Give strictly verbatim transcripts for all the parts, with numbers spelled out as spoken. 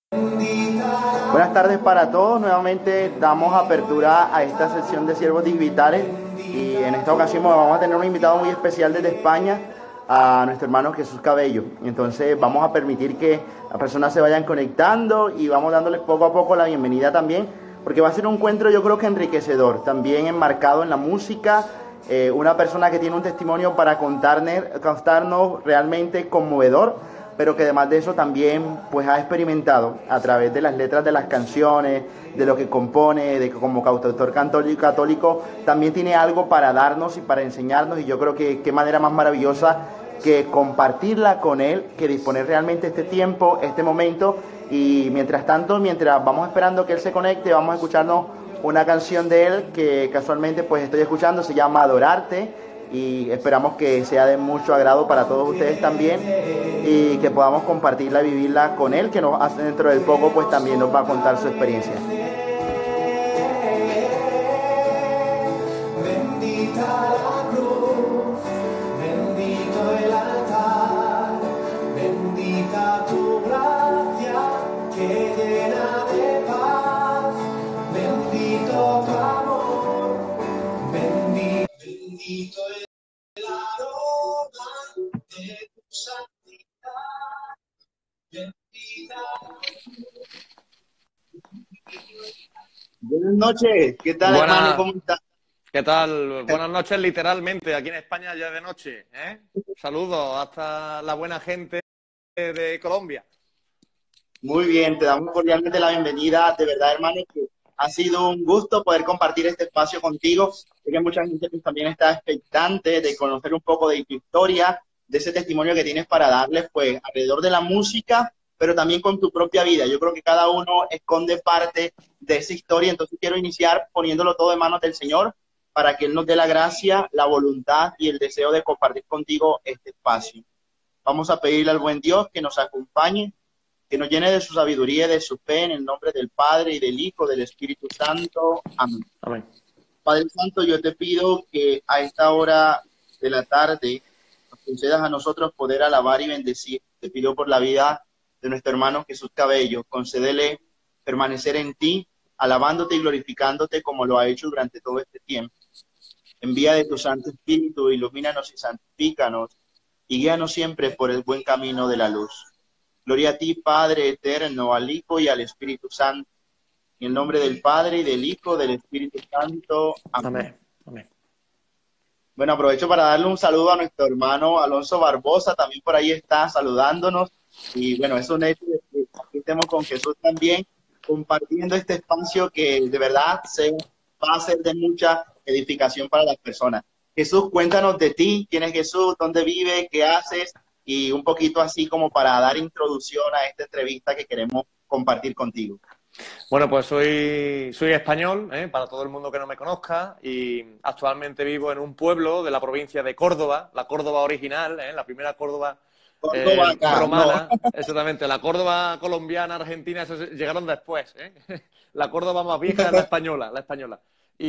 Buenas tardes para todos. Nuevamente damos apertura a esta sección de Siervos Digitales y en esta ocasión vamos a tener un invitado muy especial desde España, a nuestro hermano Jesús Cabello. Entonces vamos a permitir que las personas se vayan conectando y vamos dándoles poco a poco la bienvenida también, porque va a ser un encuentro yo creo que enriquecedor, también enmarcado en la música, eh, una persona que tiene un testimonio para contarnos, contarnos realmente conmovedor, pero que además de eso también pues ha experimentado a través de las letras de las canciones, de lo que compone, de que como cantautor católico, católico también tiene algo para darnos y para enseñarnos, y yo creo que qué manera más maravillosa que compartirla con él, que disponer realmente este tiempo, este momento. Y mientras tanto, mientras vamos esperando que él se conecte, vamos a escucharnos una canción de él que casualmente pues estoy escuchando, se llama Adorarte, y esperamos que sea de mucho agrado para todos ustedes también y que podamos compartirla y vivirla con él, que nos hace dentro del poco pues también nos va a contar su experiencia. Bendita la cruz, bendito el altar, bendita tu gracia que llena de paz, bendito tu amor, bendito, bendito el aroma de tu santidad, bendita. Buenas noches, ¿qué tal, hermano? Buenas, ¿Cómo estás? ¿qué tal? Buenas noches, literalmente, aquí en España ya es de noche, ¿eh? Saludos hasta la buena gente de Colombia. Muy bien, te damos cordialmente la bienvenida. De verdad, hermano, que ha sido un gusto poder compartir este espacio contigo. Sé que mucha gente pues, también está expectante de conocer un poco de tu historia, de ese testimonio que tienes para darles pues alrededor de la música, pero también con tu propia vida. Yo creo que cada uno esconde parte de esa historia, entonces quiero iniciar poniéndolo todo en manos del Señor para que Él nos dé la gracia, la voluntad y el deseo de compartir contigo este espacio. Vamos a pedirle al buen Dios que nos acompañe, que nos llene de su sabiduría y de su fe, en el nombre del Padre y del Hijo, del Espíritu Santo. Amén. Amén. Padre Santo, yo te pido que a esta hora de la tarde nos concedas a nosotros poder alabar y bendecir. Te pido por la vida de nuestro hermano Jesús Cabello. Concédele permanecer en ti, alabándote y glorificándote como lo ha hecho durante todo este tiempo. Envía de tu Santo Espíritu, ilumínanos y santifícanos, y guíanos siempre por el buen camino de la luz. Gloria a ti, Padre eterno, al Hijo y al Espíritu Santo. En el nombre del Padre, y del Hijo, del Espíritu Santo. Amén. Amén. Amén. Bueno, aprovecho para darle un saludo a nuestro hermano Alonso Barbosa, también por ahí está saludándonos. Y bueno, es un hecho de que aquí estemos con Jesús también, compartiendo este espacio que de verdad se va a ser de mucha edificación para las personas. Jesús, cuéntanos de ti, quién es Jesús, dónde vive, qué haces, y un poquito así como para dar introducción a esta entrevista que queremos compartir contigo. Bueno, pues soy, soy español, ¿eh? Para todo el mundo que no me conozca, y actualmente vivo en un pueblo de la provincia de Córdoba, la Córdoba original, ¿eh? La primera Córdoba Córdoba eh, acá, no. romana, exactamente. La Córdoba colombiana, argentina, esas llegaron después, ¿eh? La Córdoba más vieja es la española, la española.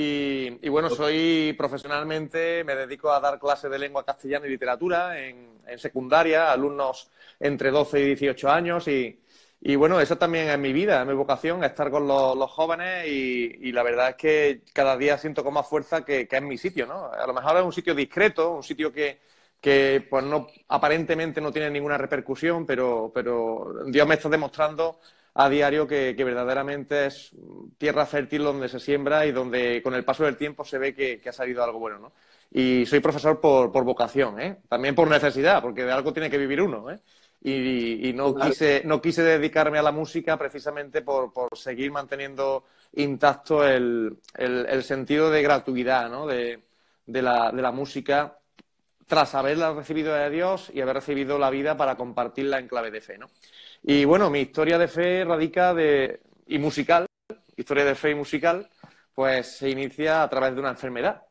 Y, y bueno, soy profesionalmente, me dedico a dar clases de lengua castellana y literatura en, en secundaria, alumnos entre doce y dieciocho años, y, y bueno, eso también es mi vida, es mi vocación, estar con los, los jóvenes, y, y la verdad es que cada día siento con más fuerza que, que es mi sitio, ¿no? A lo mejor es un sitio discreto, un sitio que, que pues no, aparentemente no tiene ninguna repercusión, pero, pero Dios me está demostrando a diario que, que verdaderamente es tierra fértil donde se siembra y donde con el paso del tiempo se ve que, que ha salido algo bueno, ¿no? Y soy profesor por, por vocación, ¿eh? También por necesidad, porque de algo tiene que vivir uno, ¿eh? Y, y no, quise, no quise dedicarme a la música precisamente por, por seguir manteniendo intacto el, el, el sentido de gratuidad, ¿no? de, de, la, de la música, tras haberla recibido de Dios y haber recibido la vida para compartirla en clave de fe, ¿no? Y bueno, mi historia de fe radica de, y musical, historia de fe y musical, pues se inicia a través de una enfermedad.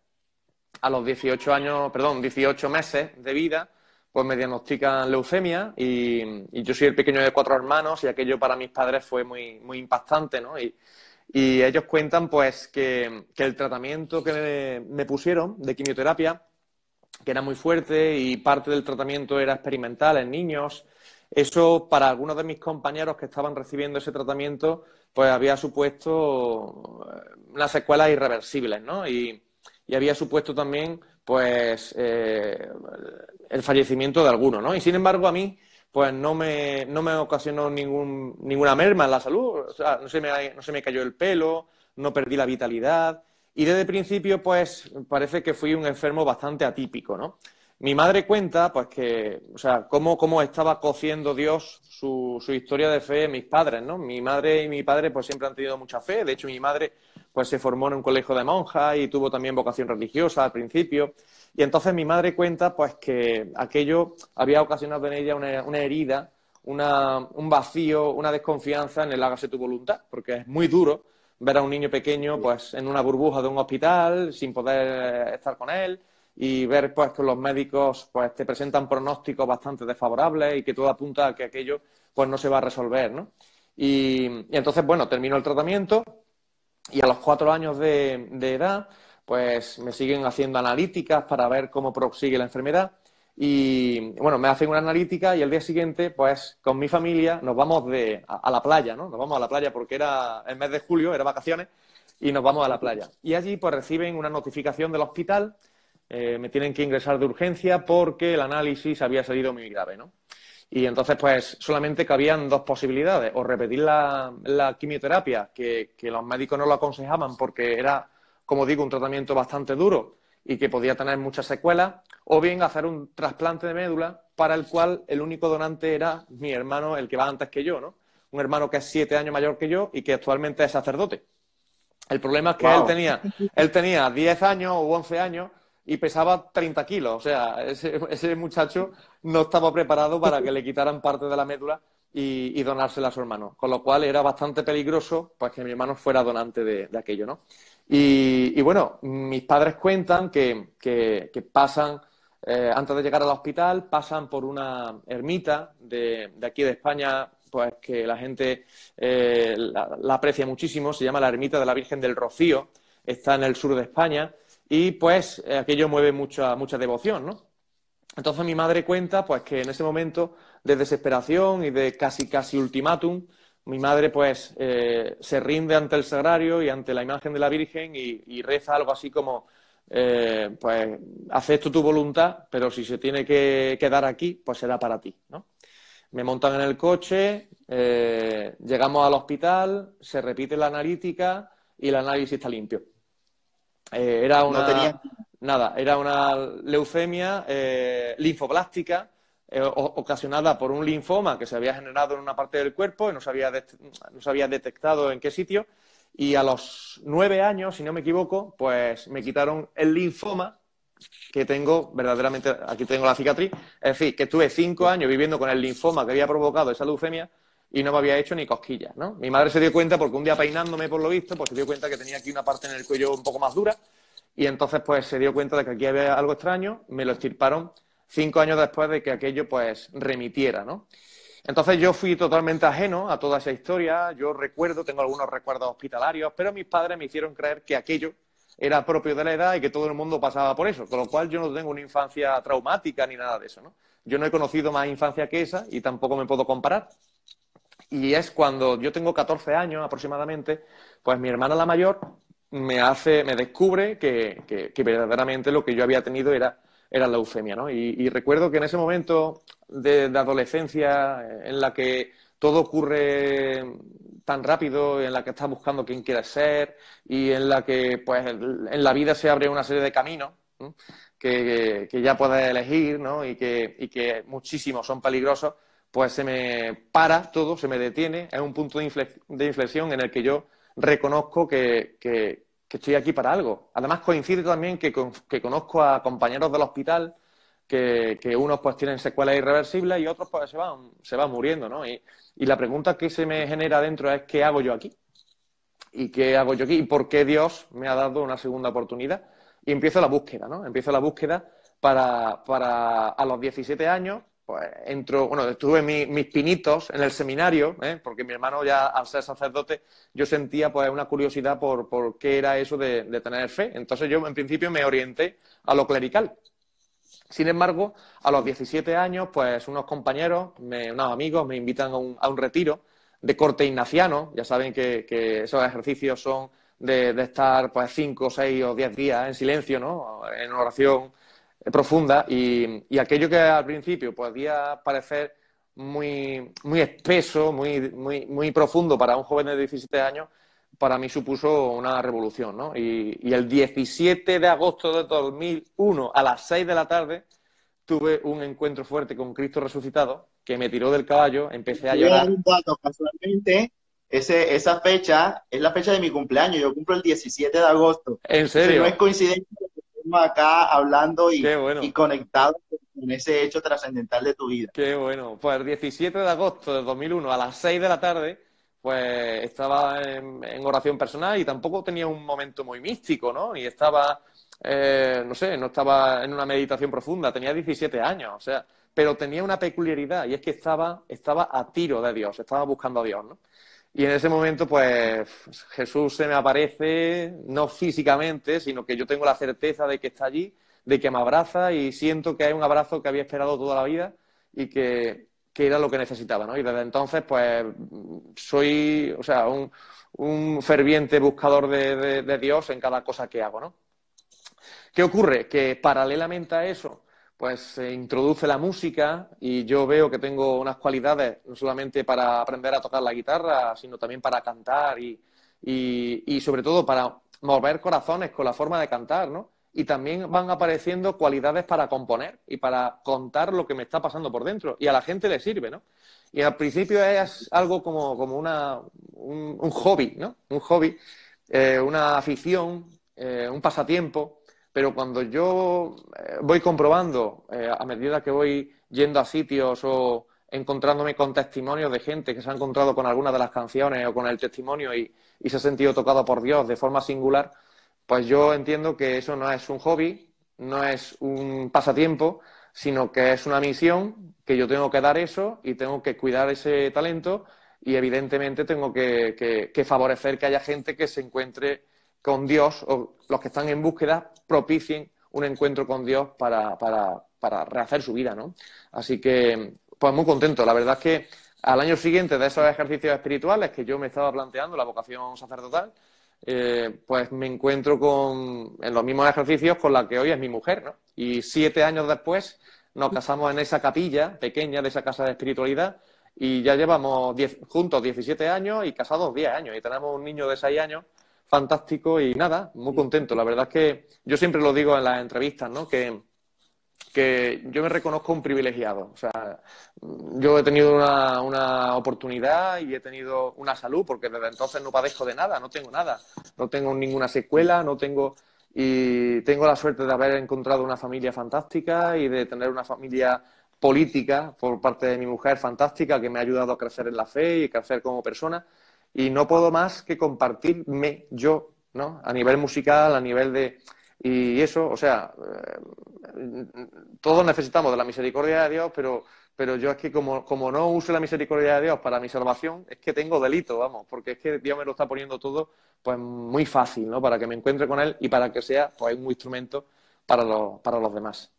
A los dieciocho años, perdón, dieciocho meses de vida, pues me diagnostican leucemia, y, y yo soy el pequeño de cuatro hermanos, y aquello para mis padres fue muy, muy impactante, ¿no? Y, y ellos cuentan pues que, que el tratamiento que me, me pusieron de quimioterapia, que era muy fuerte y parte del tratamiento era experimental en niños, eso para algunos de mis compañeros que estaban recibiendo ese tratamiento, pues había supuesto unas secuelas irreversibles, ¿no? Y, y había supuesto también, pues, eh, el fallecimiento de algunos, ¿no? Y sin embargo, a mí, pues no me, no me ocasionó ningún, ninguna merma en la salud, o sea, no se me, no se me cayó el pelo, no perdí la vitalidad, y desde el principio, pues, parece que fui un enfermo bastante atípico, ¿no? Mi madre cuenta, pues, que, o sea, cómo, cómo estaba cociendo Dios su, su historia de fe en mis padres, ¿no? Mi madre y mi padre, pues, siempre han tenido mucha fe. De hecho, mi madre, pues, se formó en un colegio de monjas y tuvo también vocación religiosa al principio. Y entonces mi madre cuenta, pues, que aquello había ocasionado en ella una, una herida, una, un vacío, una desconfianza en el hágase tu voluntad, porque es muy duro ver a un niño pequeño, pues, en una burbuja de un hospital, sin poder estar con él, y ver, pues, que los médicos, pues, te presentan pronósticos bastante desfavorables y que todo apunta a que aquello, pues, no se va a resolver, ¿no? Y, y entonces, bueno, termino el tratamiento y a los cuatro años de, de edad, pues, me siguen haciendo analíticas para ver cómo prosigue la enfermedad. Y, bueno, me hacen una analítica y el día siguiente, pues, con mi familia nos vamos de, a, a la playa, ¿no? Nos vamos a la playa porque era el mes de julio, era vacaciones, y nos vamos a la playa. Y allí, pues, reciben una notificación del hospital. Eh, me tienen que ingresar de urgencia porque el análisis había salido muy grave, ¿no? Y entonces, pues, solamente cabían dos posibilidades. O repetir la, la quimioterapia, que, que los médicos no lo aconsejaban porque era, como digo, un tratamiento bastante duro y que podía tener muchas secuelas, o bien hacer un trasplante de médula para el cual el único donante era mi hermano, el que va antes que yo, ¿no? Un hermano que es siete años mayor que yo y que actualmente es sacerdote. El problema es que él Wow. tenía, él tenía diez años o once años y pesaba treinta kilos. O sea, ese, ese muchacho no estaba preparado para que le quitaran parte de la médula y, y donársela a su hermano. Con lo cual era bastante peligroso, pues, que mi hermano fuera donante de, de aquello, ¿no? Y, y, bueno, mis padres cuentan que, que, que pasan, eh, antes de llegar al hospital, pasan por una ermita de, de aquí de España, pues que la gente eh, la, la aprecia muchísimo. Se llama la Ermita de la Virgen del Rocío. Está en el sur de España. Y pues eh, aquello mueve mucha, mucha devoción, ¿no? Entonces mi madre cuenta, pues, que en ese momento de desesperación y de casi casi ultimátum, mi madre, pues, eh, se rinde ante el sagrario y ante la imagen de la Virgen y, y reza algo así como, eh, pues, haz esto tu voluntad, pero si se tiene que quedar aquí, pues será para ti, ¿no? Me montan en el coche, eh, llegamos al hospital, se repite la analítica y el análisis está limpio. Eh, era No tenía. una, nada, era una leucemia eh, linfoblástica eh, ocasionada por un linfoma que se había generado en una parte del cuerpo y no se había, no se había detectado en qué sitio. Y a los nueve años, si no me equivoco, pues me quitaron el linfoma que tengo verdaderamente, aquí tengo la cicatriz, es decir, que estuve cinco años viviendo con el linfoma que había provocado esa leucemia y no me había hecho ni cosquillas, ¿no? Mi madre se dio cuenta porque un día peinándome, por lo visto, pues se dio cuenta que tenía aquí una parte en el cuello un poco más dura y entonces pues se dio cuenta de que aquí había algo extraño, me lo extirparon cinco años después de que aquello pues remitiera, ¿no? Entonces yo fui totalmente ajeno a toda esa historia, yo recuerdo, tengo algunos recuerdos hospitalarios, pero mis padres me hicieron creer que aquello era propio de la edad y que todo el mundo pasaba por eso, con lo cual yo no tengo una infancia traumática ni nada de eso, ¿no? Yo no he conocido más infancia que esa y tampoco me puedo comparar. Y es cuando yo tengo catorce años aproximadamente, pues mi hermana la mayor me hace, me descubre que, que, que verdaderamente lo que yo había tenido era, era leucemia, ¿no? Y, y recuerdo que en ese momento de, de adolescencia en la que todo ocurre tan rápido, en la que estás buscando quién quieres ser y en la que pues en la vida se abre una serie de caminos, ¿no? que, que ya puedes elegir, ¿no? y, que, y que muchísimos son peligrosos, pues se me para todo, se me detiene, es un punto de, inflex de inflexión en el que yo reconozco que, que, que estoy aquí para algo. Además coincide también que, con, que conozco a compañeros del hospital que, que unos pues tienen secuelas irreversibles y otros pues se van, se van muriendo, ¿no? Y, y la pregunta que se me genera dentro es ¿qué hago yo aquí? ¿Y qué hago yo aquí? ¿Y por qué Dios me ha dado una segunda oportunidad? Y empiezo la búsqueda, ¿no? Empiezo la búsqueda para, para a los diecisiete años, pues entro, bueno, estuve mis, mis pinitos en el seminario, ¿eh? Porque mi hermano ya al ser sacerdote, yo sentía pues una curiosidad por, por qué era eso de, de tener fe. Entonces yo en principio me orienté a lo clerical. Sin embargo, a los diecisiete años, pues unos compañeros, me- unos amigos me invitan a un, a un retiro de corte ignaciano. Ya saben que, que esos ejercicios son de, de estar pues cinco, seis o diez días en silencio, ¿no? En oración eh, profunda. Y, y aquello que al principio podía parecer muy, muy espeso, muy, muy, muy profundo para un joven de diecisiete años, para mí supuso una revolución, ¿no? Y, y el diecisiete de agosto de dos mil uno, a las seis de la tarde, tuve un encuentro fuerte con Cristo resucitado, que me tiró del caballo, empecé a Te voy a dar llorar. un dato, casualmente, ese, esa fecha es la fecha de mi cumpleaños, yo cumplo el diecisiete de agosto, ¿En entonces no es serio? coincidencia que estemos acá hablando y, Qué y bueno, conectados con ese hecho trascendental de tu vida. qué bueno. Pues el diecisiete de agosto de dos mil uno, a las seis de la tarde, pues estaba en, en oración personal y tampoco tenía un momento muy místico, ¿no? Ni estaba, eh, no sé, no estaba en una meditación profunda, tenía diecisiete años, o sea, pero tenía una peculiaridad y es que estaba, estaba a tiro de Dios, estaba buscando a Dios, ¿no? Y en ese momento, pues Jesús se me aparece, no físicamente, sino que yo tengo la certeza de que está allí, de que me abraza y siento que hay un abrazo que había esperado toda la vida y que, que era lo que necesitaba, ¿no? Y desde entonces, pues soy, o sea, un, un ferviente buscador de, de, de Dios en cada cosa que hago, ¿no? ¿Qué ocurre? Que paralelamente a eso, pues se introduce la música y yo veo que tengo unas cualidades no solamente para aprender a tocar la guitarra, sino también para cantar y, y, y sobre todo para mover corazones con la forma de cantar, ¿no? Y también van apareciendo cualidades para componer y para contar lo que me está pasando por dentro. Y a la gente le sirve, ¿no? Y al principio es algo como, como una, un, un hobby, ¿no? Un hobby, eh, una afición, eh, un pasatiempo, pero cuando yo eh, voy comprobando, eh, a medida que voy yendo a sitios o encontrándome con testimonios de gente que se ha encontrado con alguna de las canciones o con el testimonio y, y se ha sentido tocado por Dios de forma singular, pues yo entiendo que eso no es un hobby, no es un pasatiempo, sino que es una misión, que yo tengo que dar eso y tengo que cuidar ese talento y evidentemente tengo que, que, que favorecer que haya gente que se encuentre con Dios o los que están en búsqueda propicien un encuentro con Dios para, para, para rehacer su vida, ¿no? Así que, pues muy contento. La verdad es que al año siguiente de esos ejercicios espirituales que yo me estaba planteando, la vocación sacerdotal, eh, pues me encuentro con, en los mismos ejercicios con la que hoy es mi mujer, ¿no? Y siete años después nos casamos en esa capilla pequeña de esa casa de espiritualidad y ya llevamos diez, juntos diecisiete años y casados diez años y tenemos un niño de seis años fantástico y nada, muy contento. La verdad es que yo siempre lo digo en las entrevistas, ¿no? Que, que yo me reconozco un privilegiado. O sea, yo he tenido una, una oportunidad y he tenido una salud, porque desde entonces no padezco de nada, no tengo nada. No tengo ninguna secuela, no tengo... Y tengo la suerte de haber encontrado una familia fantástica y de tener una familia política por parte de mi mujer fantástica que me ha ayudado a crecer en la fe y crecer como persona. Y no puedo más que compartirme yo, ¿no? A nivel musical, a nivel de... Y eso, o sea, eh, todos necesitamos de la misericordia de Dios, pero, pero yo es que como, como no use la misericordia de Dios para mi salvación, es que tengo delito, vamos, porque es que Dios me lo está poniendo todo pues muy fácil, ¿no? Para que me encuentre con Él y para que sea pues un instrumento para los, para los demás.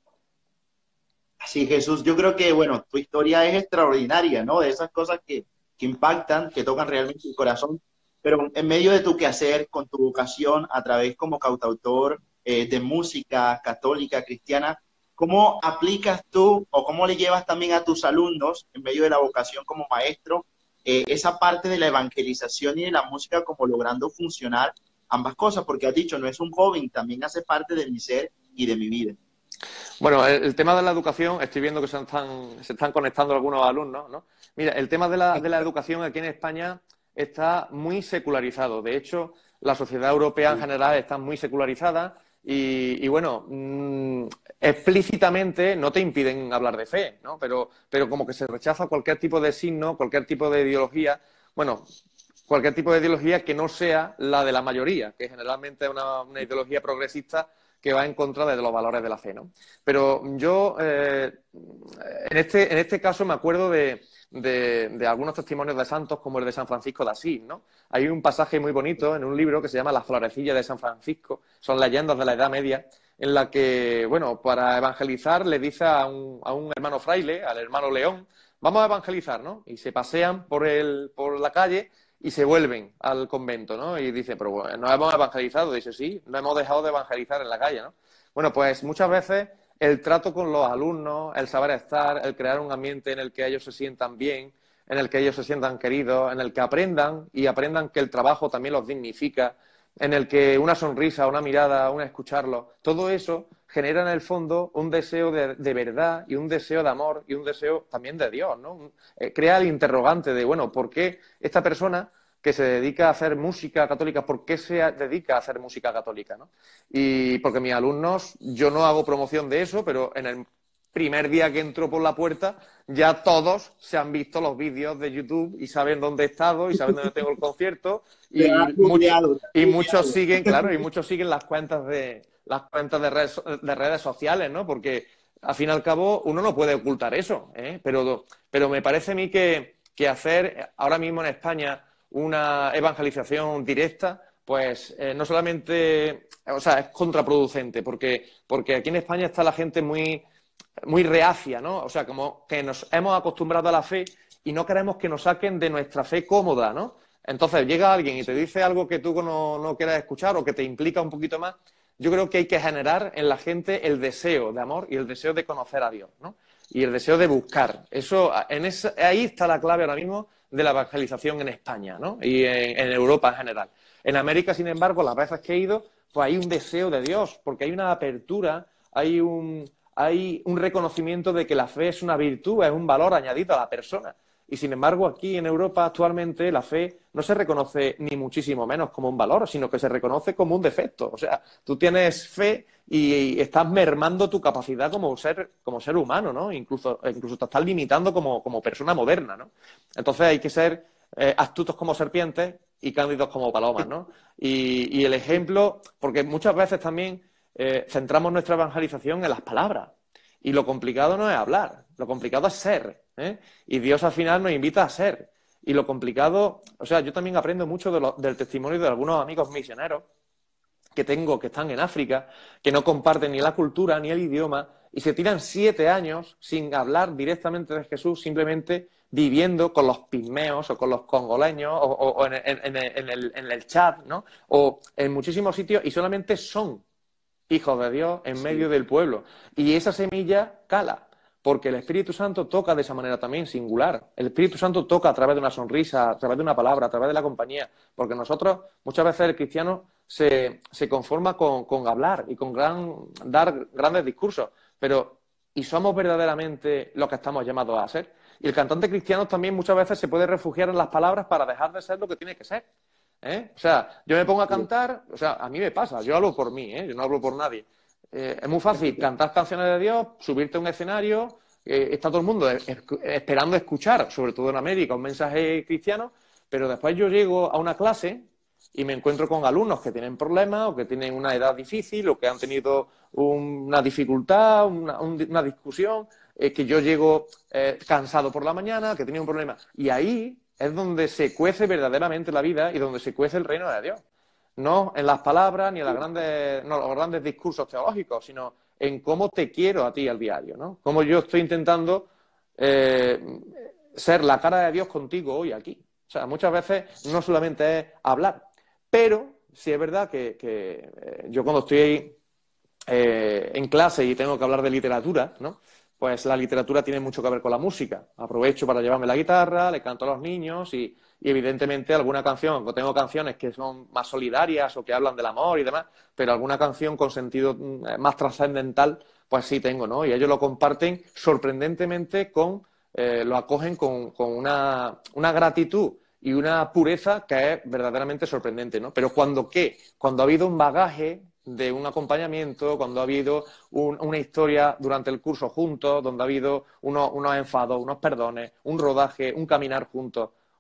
Sí, Jesús, yo creo que, bueno, tu historia es extraordinaria, ¿no? De esas cosas que, que impactan, que tocan realmente el corazón, pero en medio de tu quehacer, con tu vocación, a través como cantautor eh, de música católica, cristiana, ¿cómo aplicas tú o cómo le llevas también a tus alumnos, en medio de la vocación como maestro, eh, esa parte de la evangelización y de la música como logrando funcionar ambas cosas? Porque has dicho, no es un hobby, también hace parte de mi ser y de mi vida. Bueno, el, el tema de la educación, estoy viendo que se están, se están conectando algunos alumnos, ¿no? Mira, el tema de la, de la educación aquí en España está muy secularizado. De hecho, la sociedad europea en general está muy secularizada y, y bueno, mmm, explícitamente no te impiden hablar de fe, ¿no? Pero, pero como que se rechaza cualquier tipo de signo, cualquier tipo de ideología, bueno, cualquier tipo de ideología que no sea la de la mayoría, que generalmente es una, una ideología progresista que va en contra de los valores de la fe, ¿no? Pero yo, eh, en este, en este caso, me acuerdo de, de, de algunos testimonios de santos, como el de San Francisco de Asís, ¿no? Hay un pasaje muy bonito en un libro que se llama Las florecillas de San Francisco, son leyendas de la Edad Media, en la que, bueno, para evangelizar le dice a un, a un hermano fraile, al hermano León, vamos a evangelizar, ¿no? Y se pasean por, el, por la calle y se vuelven al convento, ¿no? Y dice, pero bueno, ¿no hemos evangelizado? Dice, sí, no hemos dejado de evangelizar en la calle, ¿no? Bueno, pues muchas veces el trato con los alumnos, el saber estar, el crear un ambiente en el que ellos se sientan bien, en el que ellos se sientan queridos, en el que aprendan y aprendan que el trabajo también los dignifica, en el que una sonrisa, una mirada, un escucharlo, todo eso genera en el fondo un deseo de, de verdad y un deseo de amor y un deseo también de Dios, ¿no? Un, eh, crea el interrogante de, bueno, ¿por qué esta persona que se dedica a hacer música católica, por qué se dedica a hacer música católica, ¿no? Y porque mis alumnos, yo no hago promoción de eso, pero en el primer día que entro por la puerta, ya todos se han visto los vídeos de YouTube y saben dónde he estado y saben dónde tengo el concierto y, mucho, y muchos siguen, claro, y muchos siguen las cuentas de las cuentas de redes, de redes sociales, ¿no? Porque al fin y al cabo uno no puede ocultar eso, ¿eh? Pero, pero me parece a mí que, que hacer ahora mismo en España una evangelización directa, pues eh, no solamente, o sea, es contraproducente, porque, porque aquí en España está la gente muy muy reacia, ¿no? O sea, como que nos hemos acostumbrado a la fe y no queremos que nos saquen de nuestra fe cómoda, ¿no? Entonces llega alguien y te dice algo que tú no, no quieras escuchar o que te implica un poquito más. Yo creo que hay que generar en la gente el deseo de amor y el deseo de conocer a Dios, ¿no? Y el deseo de buscar. Eso, en esa, ahí está la clave ahora mismo de la evangelización en España, ¿no? Y en, en Europa en general. En América, sin embargo, las veces que he ido, pues hay un deseo de Dios, porque hay una apertura, hay un... hay un reconocimiento de que la fe es una virtud, es un valor añadido a la persona. Y sin embargo, aquí en Europa actualmente la fe no se reconoce ni muchísimo menos como un valor, sino que se reconoce como un defecto. O sea, tú tienes fe y estás mermando tu capacidad como ser, como ser humano, ¿no? Incluso, incluso te estás limitando como, como persona moderna, ¿no? Entonces hay que ser eh, astutos como serpientes y cándidos como palomas, ¿no? Y, y el ejemplo, porque muchas veces también Eh, centramos nuestra evangelización en las palabras. Y lo complicado no es hablar, lo complicado es ser, ¿eh? Y Dios al final nos invita a ser. Y lo complicado, o sea, yo también aprendo mucho de lo, del testimonio de algunos amigos misioneros que tengo que están en África, que no comparten ni la cultura ni el idioma y se tiran siete años sin hablar directamente de Jesús, simplemente viviendo con los pigmeos o con los congoleños o, o, o en, en, en, en, el, en el chat, ¿no? O en muchísimos sitios y solamente son hijos de Dios en medio del pueblo. Y esa semilla cala, porque el Espíritu Santo toca de esa manera también singular. El Espíritu Santo toca a través de una sonrisa, a través de una palabra, a través de la compañía, porque nosotros, muchas veces el cristiano se, se conforma con, con hablar y con gran, dar grandes discursos, pero ¿y somos verdaderamente lo que estamos llamados a ser? Y el cantante cristiano también muchas veces se puede refugiar en las palabras para dejar de ser lo que tiene que ser. ¿Eh? O sea, yo me pongo a cantar, o sea, a mí me pasa, yo hablo por mí, ¿eh? Yo no hablo por nadie. Eh, es muy fácil cantar canciones de Dios, subirte a un escenario, eh, está todo el mundo es, es, esperando escuchar, sobre todo en América, un mensaje cristiano, pero después yo llego a una clase y me encuentro con alumnos que tienen problemas o que tienen una edad difícil o que han tenido un, una dificultad, una, un, una discusión, eh, que yo llego eh, cansado por la mañana, que tenía un problema. Y ahí es donde se cuece verdaderamente la vida y donde se cuece el reino de Dios. No en las palabras ni en las grandes, no, los grandes discursos teológicos, sino en cómo te quiero a ti al diario, ¿no? Cómo yo estoy intentando eh, ser la cara de Dios contigo hoy aquí. O sea, muchas veces no solamente es hablar, pero sí es verdad que, que eh, yo cuando estoy eh, en clase y tengo que hablar de literatura, ¿no? Pues la literatura tiene mucho que ver con la música. Aprovecho para llevarme la guitarra, le canto a los niños y, y evidentemente alguna canción, o tengo canciones que son más solidarias o que hablan del amor y demás, pero alguna canción con sentido más trascendental, pues sí tengo, ¿no? Y ellos lo comparten sorprendentemente con, eh, lo acogen con, con una, una gratitud y una pureza que es verdaderamente sorprendente, ¿no? Pero cuando ¿qué? Cuando ha habido un bagaje de un acompañamiento, cuando ha habido un, una historia durante el curso juntos, donde ha habido unos, unos enfados, unos perdones, un rodaje, un caminar juntos,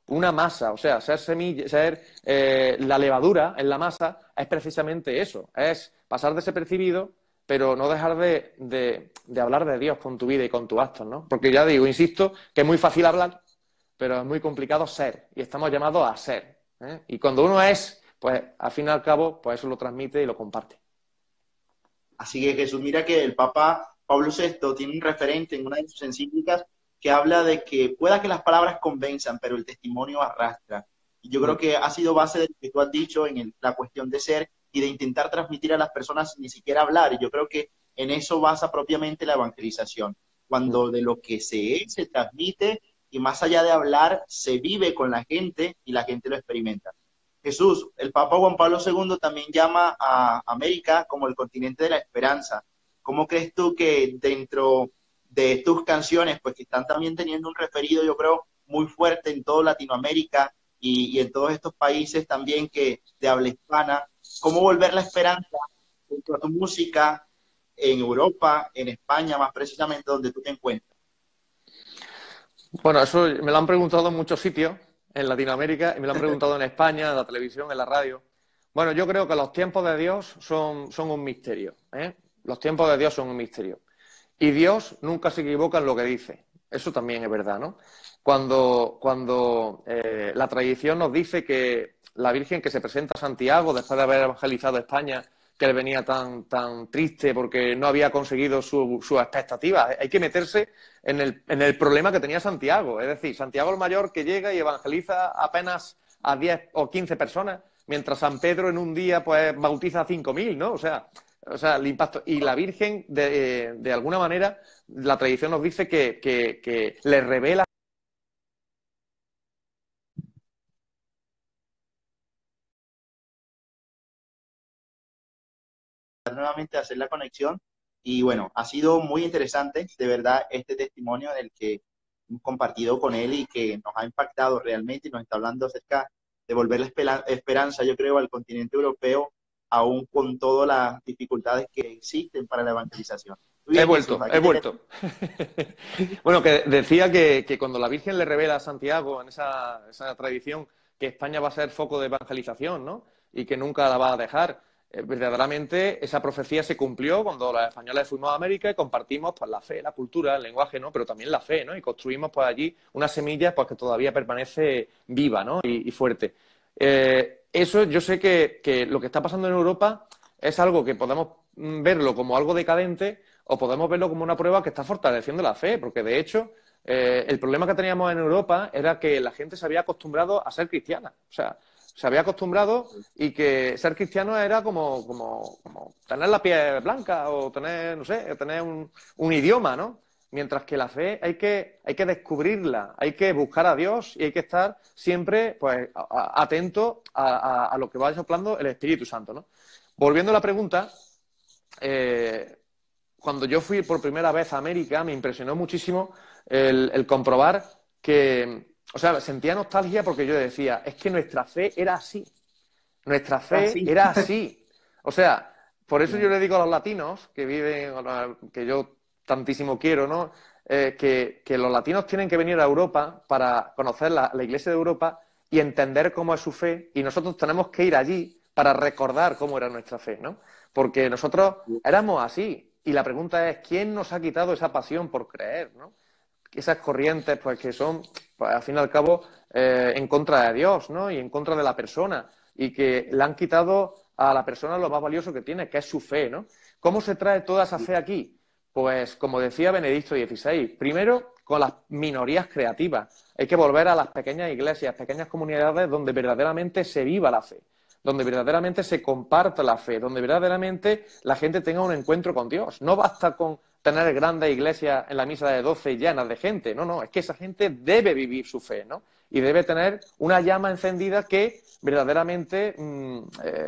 una masa, o sea, ser semilla, ser eh, la levadura en la masa es precisamente eso, es pasar desapercibido, pero no dejar de, de, de hablar de Dios con tu vida y con tus actos, ¿no? Porque ya digo, insisto, que es muy fácil hablar, pero es muy complicado ser, y estamos llamados a ser, ¿eh? Y cuando uno es, pues al fin y al cabo, pues eso lo transmite y lo comparte. Así que Jesús, mira que el Papa Pablo sexto tiene un referente en una de sus encíclicas que habla de que pueda que las palabras convenzan, pero el testimonio arrastra. Y yo creo Mm. que ha sido base de lo que tú has dicho en el- la cuestión de ser y de intentar transmitir a las personas sin ni siquiera hablar. Y yo creo que en eso basa propiamente la evangelización, Mm. cuando de lo que se es, se transmite y más allá de hablar, se vive con la gente y la gente lo experimenta. Jesús, el Papa Juan Pablo segundo también llama a América como el continente de la esperanza. ¿Cómo crees tú que dentro de tus canciones, pues que están también teniendo un referido, yo creo, muy fuerte en toda Latinoamérica y, y en todos estos países también que de habla hispana, cómo volver la esperanza dentro de tu música en Europa, en España, más precisamente donde tú te encuentras? Bueno, eso me lo han preguntado en muchos sitios, en Latinoamérica, y me lo han preguntado en España, en la televisión, en la radio. Bueno, yo creo que los tiempos de Dios son, son un misterio, ¿eh? Los tiempos de Dios son un misterio. Y Dios nunca se equivoca en lo que dice. Eso también es verdad, ¿no? Cuando, cuando eh, la tradición nos dice que la Virgen que se presenta a Santiago después de haber evangelizado España, que le venía tan, tan triste porque no había conseguido su- sus expectativas. Hay que meterse en el, en el problema que tenía Santiago. Es decir, Santiago el Mayor que llega y evangeliza apenas a diez o quince personas, mientras San Pedro en un día pues bautiza a cinco mil, ¿no? O sea, o sea, el impacto. Y la Virgen, de, de alguna manera, la tradición nos dice que, que, que le revela Nuevamente hacer la conexión. Y bueno, ha sido muy interesante, de verdad, este testimonio en el que hemos compartido con él y que nos ha impactado realmente y nos está hablando acerca de volver la espela- esperanza, yo creo, al continente europeo, aún con todas las dificultades que existen para la evangelización. Muy He bien, Jesús, vuelto, he aquí te tenemos. vuelto. Bueno, que decía que, que cuando la Virgen le revela a Santiago en esa, esa tradición que España va a ser foco de evangelización, ¿no? Y que nunca la va a dejar. Eh, verdaderamente esa profecía se cumplió cuando los españoles fuimos a América y compartimos pues, la fe, la cultura, el lenguaje, ¿no? Pero también la fe, ¿no? Y construimos pues allí una semilla pues, que todavía permanece viva, ¿no? Y, y fuerte. Eh, eso yo sé que, que lo que está pasando en Europa es algo que podemos mm, verlo como algo decadente o podemos verlo como una prueba que está fortaleciendo la fe, porque de hecho eh, el problema que teníamos en Europa era que la gente se había acostumbrado a ser cristiana. O sea, se había acostumbrado y que ser cristiano era como, como, como tener la piel blanca o tener, no sé, tener un, un idioma, ¿no? Mientras que la fe hay que, hay que descubrirla, hay que buscar a Dios y hay que estar siempre pues, a- a- atento a, a- a lo que vaya soplando el Espíritu Santo, ¿no? Volviendo a la pregunta, eh, cuando yo fui por primera vez a América, me impresionó muchísimo el, el comprobar que, o sea, sentía nostalgia porque yo decía, es que nuestra fe era así, nuestra fe Así. era así. O sea, por eso yo le digo a los latinos que viven, que yo tantísimo quiero, ¿no? Eh, que, que los latinos tienen que venir a Europa para conocer la, la Iglesia de Europa y entender cómo es su fe, y nosotros tenemos que ir allí para recordar cómo era nuestra fe, ¿no? Porque nosotros éramos así. Y la pregunta es, ¿quién nos ha quitado esa pasión por creer, ¿no? Esas corrientes, pues que son, pues, al fin y al cabo, eh, en contra de Dios, ¿no? Y en contra de la persona. Y que le han quitado a la persona lo más valioso que tiene, que es su fe, ¿no? ¿Cómo se trae toda esa fe aquí? Pues, como decía Benedicto dieciséis, primero con las minorías creativas. Hay que volver a las pequeñas iglesias, pequeñas comunidades donde verdaderamente se viva la fe, donde verdaderamente se comparta la fe, donde verdaderamente la gente tenga un encuentro con Dios. No basta con tener grandes iglesias en la misa de doce llenas de gente, no, no, es que esa gente debe vivir su fe, ¿no? Y debe tener una llama encendida que verdaderamente mmm, eh,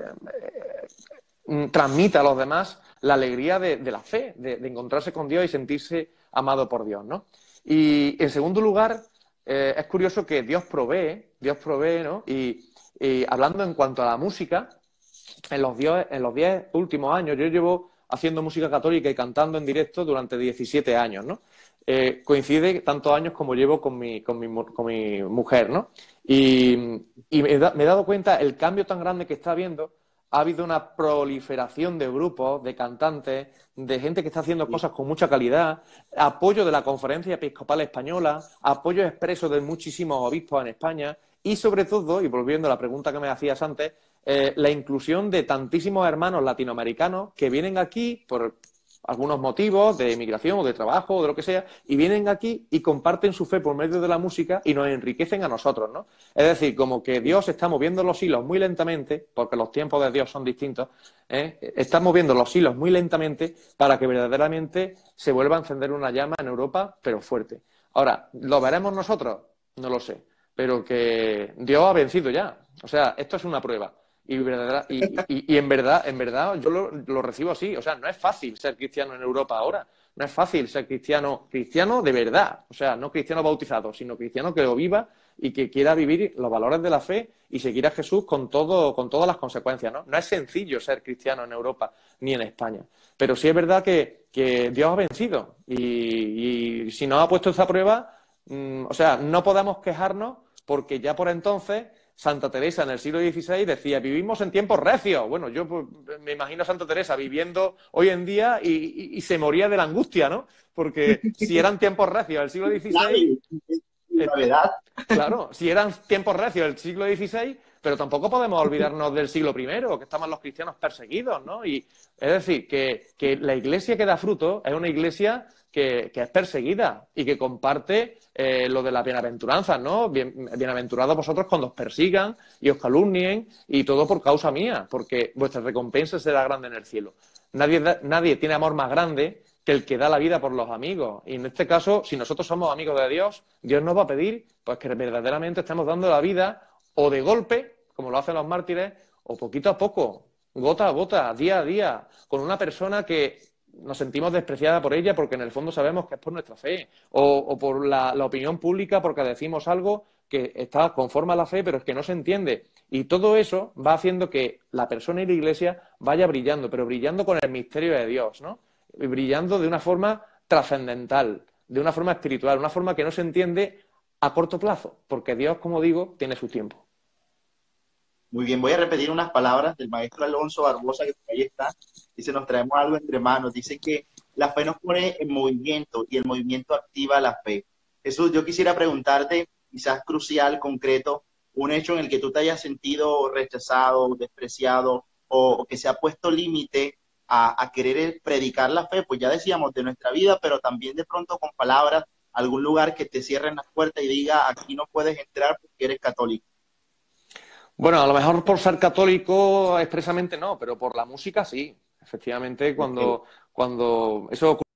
eh, transmita a los demás la alegría de, de la fe, de, de, encontrarse con Dios y sentirse amado por Dios, ¿no? Y en segundo lugar, eh, es curioso que Dios provee, Dios provee, ¿no? Y, y hablando en cuanto a la música, en los diez, en los diez últimos años, yo llevo haciendo música católica y cantando en directo durante diecisiete años, ¿no? eh, coincide tantos años como llevo con mi, con mi, con mi mujer, ¿no? Y, y me, da, me he dado cuenta el cambio tan grande que está habiendo. Ha habido una proliferación de grupos, de cantantes, de gente que está haciendo Sí. cosas con mucha calidad, apoyo de la Conferencia Episcopal Española, apoyo expreso de muchísimos obispos en España y, sobre todo, y volviendo a la pregunta que me hacías antes, eh, la inclusión de tantísimos hermanos latinoamericanos que vienen aquí por algunos motivos de emigración o de trabajo o de lo que sea, y vienen aquí y comparten su fe por medio de la música y nos enriquecen a nosotros, ¿no? Es decir, como que Dios está moviendo los hilos muy lentamente, porque los tiempos de Dios son distintos, ¿eh? Está moviendo los hilos muy lentamente para que verdaderamente se vuelva a encender una llama en Europa, pero fuerte. Ahora, ¿lo veremos nosotros? No lo sé, pero que Dios ha vencido ya. O sea, esto es una prueba. Y, verdad, y, y, y en verdad, en verdad, yo lo, lo recibo así. O sea, no es fácil ser cristiano en Europa ahora. No es fácil ser cristiano, cristiano de verdad. O sea, no cristiano bautizado, sino cristiano que lo viva y que quiera vivir los valores de la fe y seguir a Jesús con todo, con todas las consecuencias, ¿no? No es sencillo ser cristiano en Europa ni en España. Pero sí es verdad que, que Dios ha vencido. Y, y si nos ha puesto esta prueba, mmm, o sea, no podamos quejarnos porque ya por entonces Santa Teresa en el siglo dieciséis decía, vivimos en tiempos recios. Bueno, yo pues, me imagino a Santa Teresa viviendo hoy en día y, y, y se moría de la angustia, ¿no? Porque si eran tiempos recios del siglo dieciséis, La eh, verdad. claro, si eran tiempos recios del siglo dieciséis, pero tampoco podemos olvidarnos del siglo primero, que estaban los cristianos perseguidos, ¿no? Y es decir, que, que la iglesia que da fruto es una iglesia que, que es perseguida y que comparte eh, lo de las bienaventuranzas, ¿no? Bien, bienaventurados vosotros cuando os persigan y os calumnien y todo por causa mía, porque vuestra recompensa será grande en el cielo. Nadie, da, nadie tiene amor más grande que el que da la vida por los amigos. Y en este caso, si nosotros somos amigos de Dios, Dios nos va a pedir pues que verdaderamente estemos dando la vida o de golpe, como lo hacen los mártires, o poquito a poco, gota a gota, día a día, con una persona que nos sentimos despreciada por ella porque en el fondo sabemos que es por nuestra fe, o, o por la, la opinión pública porque decimos algo que está conforme a la fe, pero es que no se entiende. Y todo eso va haciendo que la persona y la iglesia vaya brillando, pero brillando con el misterio de Dios, ¿no? Brillando de una forma trascendental, de una forma espiritual, una forma que no se entiende a corto plazo, porque Dios, como digo, tiene su tiempo. Muy bien, voy a repetir unas palabras del maestro Alonso Barbosa, que por ahí está. Dice, nos traemos algo entre manos. Dice que la fe nos pone en movimiento y el movimiento activa la fe. Jesús, yo quisiera preguntarte, quizás crucial, concreto, un hecho en el que tú te hayas sentido rechazado, despreciado o, o que se ha puesto límite a, a querer predicar la fe, pues ya decíamos de nuestra vida, pero también de pronto con palabras, algún lugar que te cierren las puertas y diga, aquí no puedes entrar porque eres católico. Bueno, a lo mejor por ser católico expresamente no, pero por la música sí. Efectivamente, Okay. cuando, cuando eso ocurre.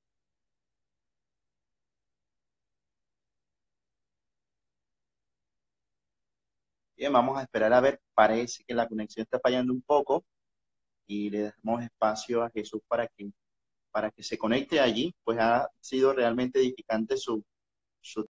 Bien, vamos a esperar a ver, parece que la conexión está fallando un poco y le damos espacio a Jesús para que, para que se conecte allí, pues ha sido realmente edificante su, su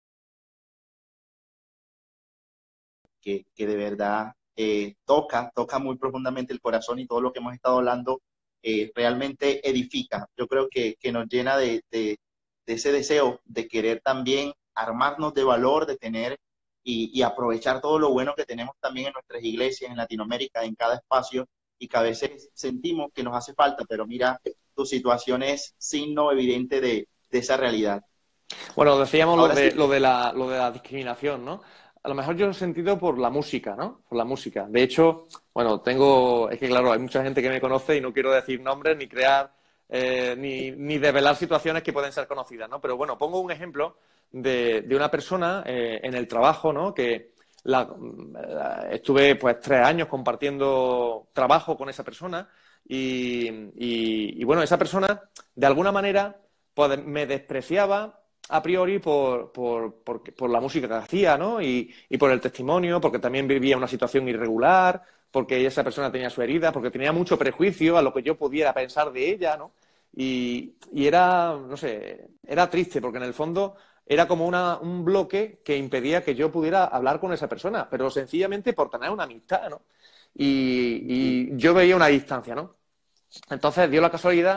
que, que de verdad eh, toca, toca muy profundamente el corazón y todo lo que hemos estado hablando eh, realmente edifica. Yo creo que, que nos llena de, de, de ese deseo de querer también armarnos de valor, de tener y, y aprovechar todo lo bueno que tenemos también en nuestras iglesias, en Latinoamérica, en cada espacio, y que a veces sentimos que nos hace falta, pero mira, tu situación es signo evidente de, de esa realidad. Bueno, decíamos lo Ahora sí, de, lo de la, lo de la discriminación, ¿no? A lo mejor yo lo he sentido por la música, ¿no? Por la música. De hecho, bueno, tengo, es que claro, hay mucha gente que me conoce y no quiero decir nombres ni crear, eh, ni, ni develar situaciones que pueden ser conocidas, ¿no? Pero bueno, pongo un ejemplo de, de una persona eh, en el trabajo, ¿no? Que la, la- estuve pues tres años compartiendo trabajo con esa persona y, y, y bueno, esa persona de alguna manera pues me despreciaba a priori por, por, por, por la música que hacía, ¿no? Y, y por el testimonio, porque también vivía una situación irregular, porque esa persona tenía su herida, porque tenía mucho prejuicio a lo que yo pudiera pensar de ella, ¿no? Y, y era, no sé, era triste, porque en el fondo era como una, un bloque que impedía que yo pudiera hablar con esa persona, pero sencillamente por tener una amistad, ¿no? Y, y yo veía una distancia, ¿no? Entonces dio la casualidad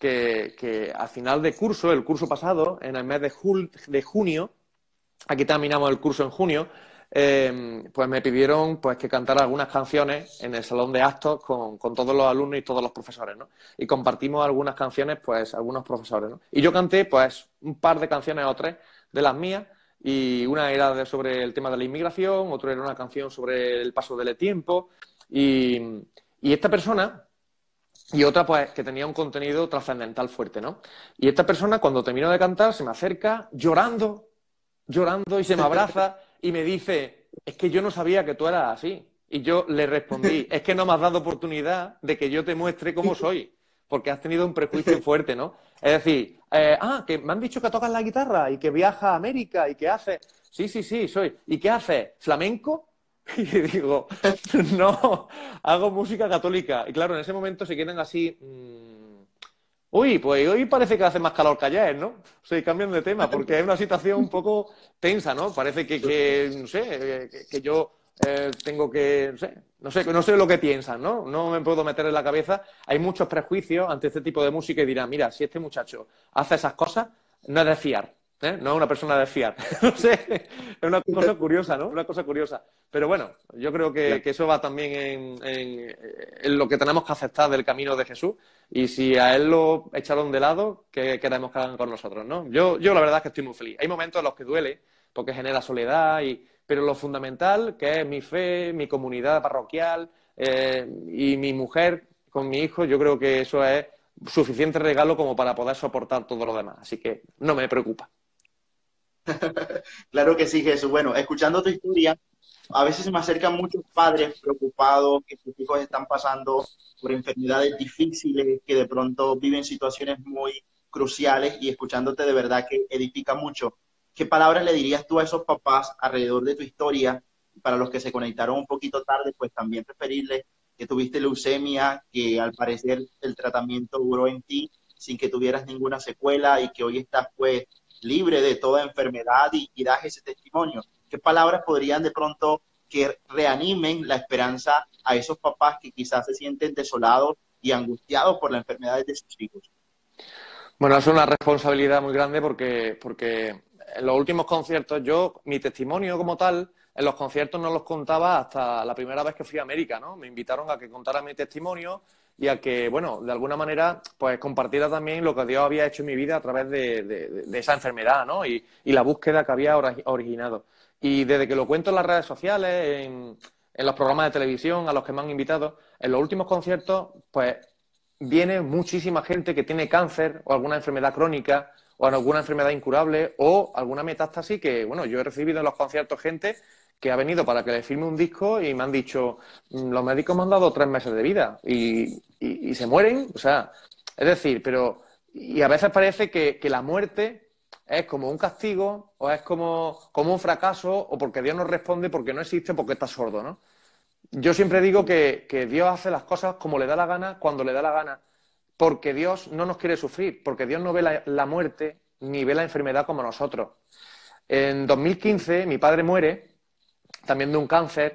que, que al final de curso, el curso pasado, en el mes de, jul de junio, aquí terminamos el curso en junio, eh, pues me pidieron pues que cantara algunas canciones en el salón de actos con, con todos los alumnos y todos los profesores, ¿no? Y compartimos algunas canciones, pues, algunos profesores, ¿no? Y yo canté, pues, un par de canciones o tres de las mías, y una era de, sobre el tema de la inmigración, otra era una canción sobre el paso del tiempo, y, y esta persona... Y otra, pues, que tenía un contenido trascendental fuerte, ¿no? Y esta persona, cuando terminó de cantar, se me acerca llorando, llorando, y se me abraza y me dice, es que yo no sabía que tú eras así. Y yo le respondí, es que no me has dado oportunidad de que yo te muestre cómo soy, porque has tenido un prejuicio fuerte, ¿no? Es decir, eh, ah, que me han dicho que tocas la guitarra y que viajas a América y que haces... Sí, sí, sí, soy. ¿Y qué haces? ¿Flamenco? Y digo, no, hago música católica. Y claro, en ese momento se quedan así... Mmm, uy, pues hoy parece que hace más calor que ayer, ¿no? O sea, cambian de tema, porque es una situación un poco tensa, ¿no? Parece que, que no sé, que, que yo eh, tengo que, no sé, no sé, no sé lo que piensan, ¿no? No me puedo meter en la cabeza. Hay muchos prejuicios ante este tipo de música y dirán, mira, si este muchacho hace esas cosas, no es de fiar, ¿eh? No es una persona de fiar. No sé, es una cosa curiosa, ¿no? Una cosa curiosa. Pero bueno, yo creo que, que eso va también en, en, en lo que tenemos que aceptar del camino de Jesús. Y si a él lo echaron de lado, ¿qué queremos que hagan con nosotros, ¿no? Yo, yo la verdad es que estoy muy feliz. Hay momentos en los que duele, porque genera soledad, y, pero lo fundamental, que es mi fe, mi comunidad parroquial eh, y mi mujer con mi hijo, yo creo que eso es suficiente regalo como para poder soportar todo lo demás. Así que no me preocupa. Claro que sí, Jesús. Bueno, escuchando tu historia, a veces se me acercan muchos padres preocupados que sus hijos están pasando por enfermedades difíciles, que de pronto viven situaciones muy cruciales, y escuchándote de verdad que edifica mucho. ¿Qué palabras le dirías tú a esos papás alrededor de tu historia? Para los que se conectaron un poquito tarde, pues también referirles que tuviste leucemia, que al parecer el tratamiento duró en ti sin que tuvieras ninguna secuela, y que hoy estás pues libre de toda enfermedad, y, y das ese testimonio. ¿Qué palabras podrían de pronto que reanimen la esperanza a esos papás que quizás se sienten desolados y angustiados por la enfermedad de sus hijos? Bueno, es una responsabilidad muy grande porque, porque en los últimos conciertos yo, mi testimonio como tal, en los conciertos no los contaba hasta la primera vez que fui a América, ¿no? Me invitaron a que contara mi testimonio y a que, bueno, de alguna manera, pues compartiera también lo que Dios había hecho en mi vida a través de, de, de esa enfermedad, ¿no? Y, y la búsqueda que había originado. Y desde que lo cuento en las redes sociales, en, en los programas de televisión a los que me han invitado, en los últimos conciertos, pues viene muchísima gente que tiene cáncer o alguna enfermedad crónica o alguna enfermedad incurable o alguna metástasis que, bueno, yo he recibido en los conciertos gente que ha venido para que le firme un disco y me han dicho, los médicos me han dado tres meses de vida y, y, y se mueren, o sea, es decir, pero, y a veces parece que, que la muerte es como un castigo o es como, como un fracaso o porque Dios no responde porque no existe, porque está sordo, ¿no? Yo siempre digo que, que Dios hace las cosas como le da la gana, cuando le da la gana, porque Dios no nos quiere sufrir, porque Dios no ve la, la muerte ni ve la enfermedad como nosotros. En dos mil quince mi padre muere, también de un cáncer,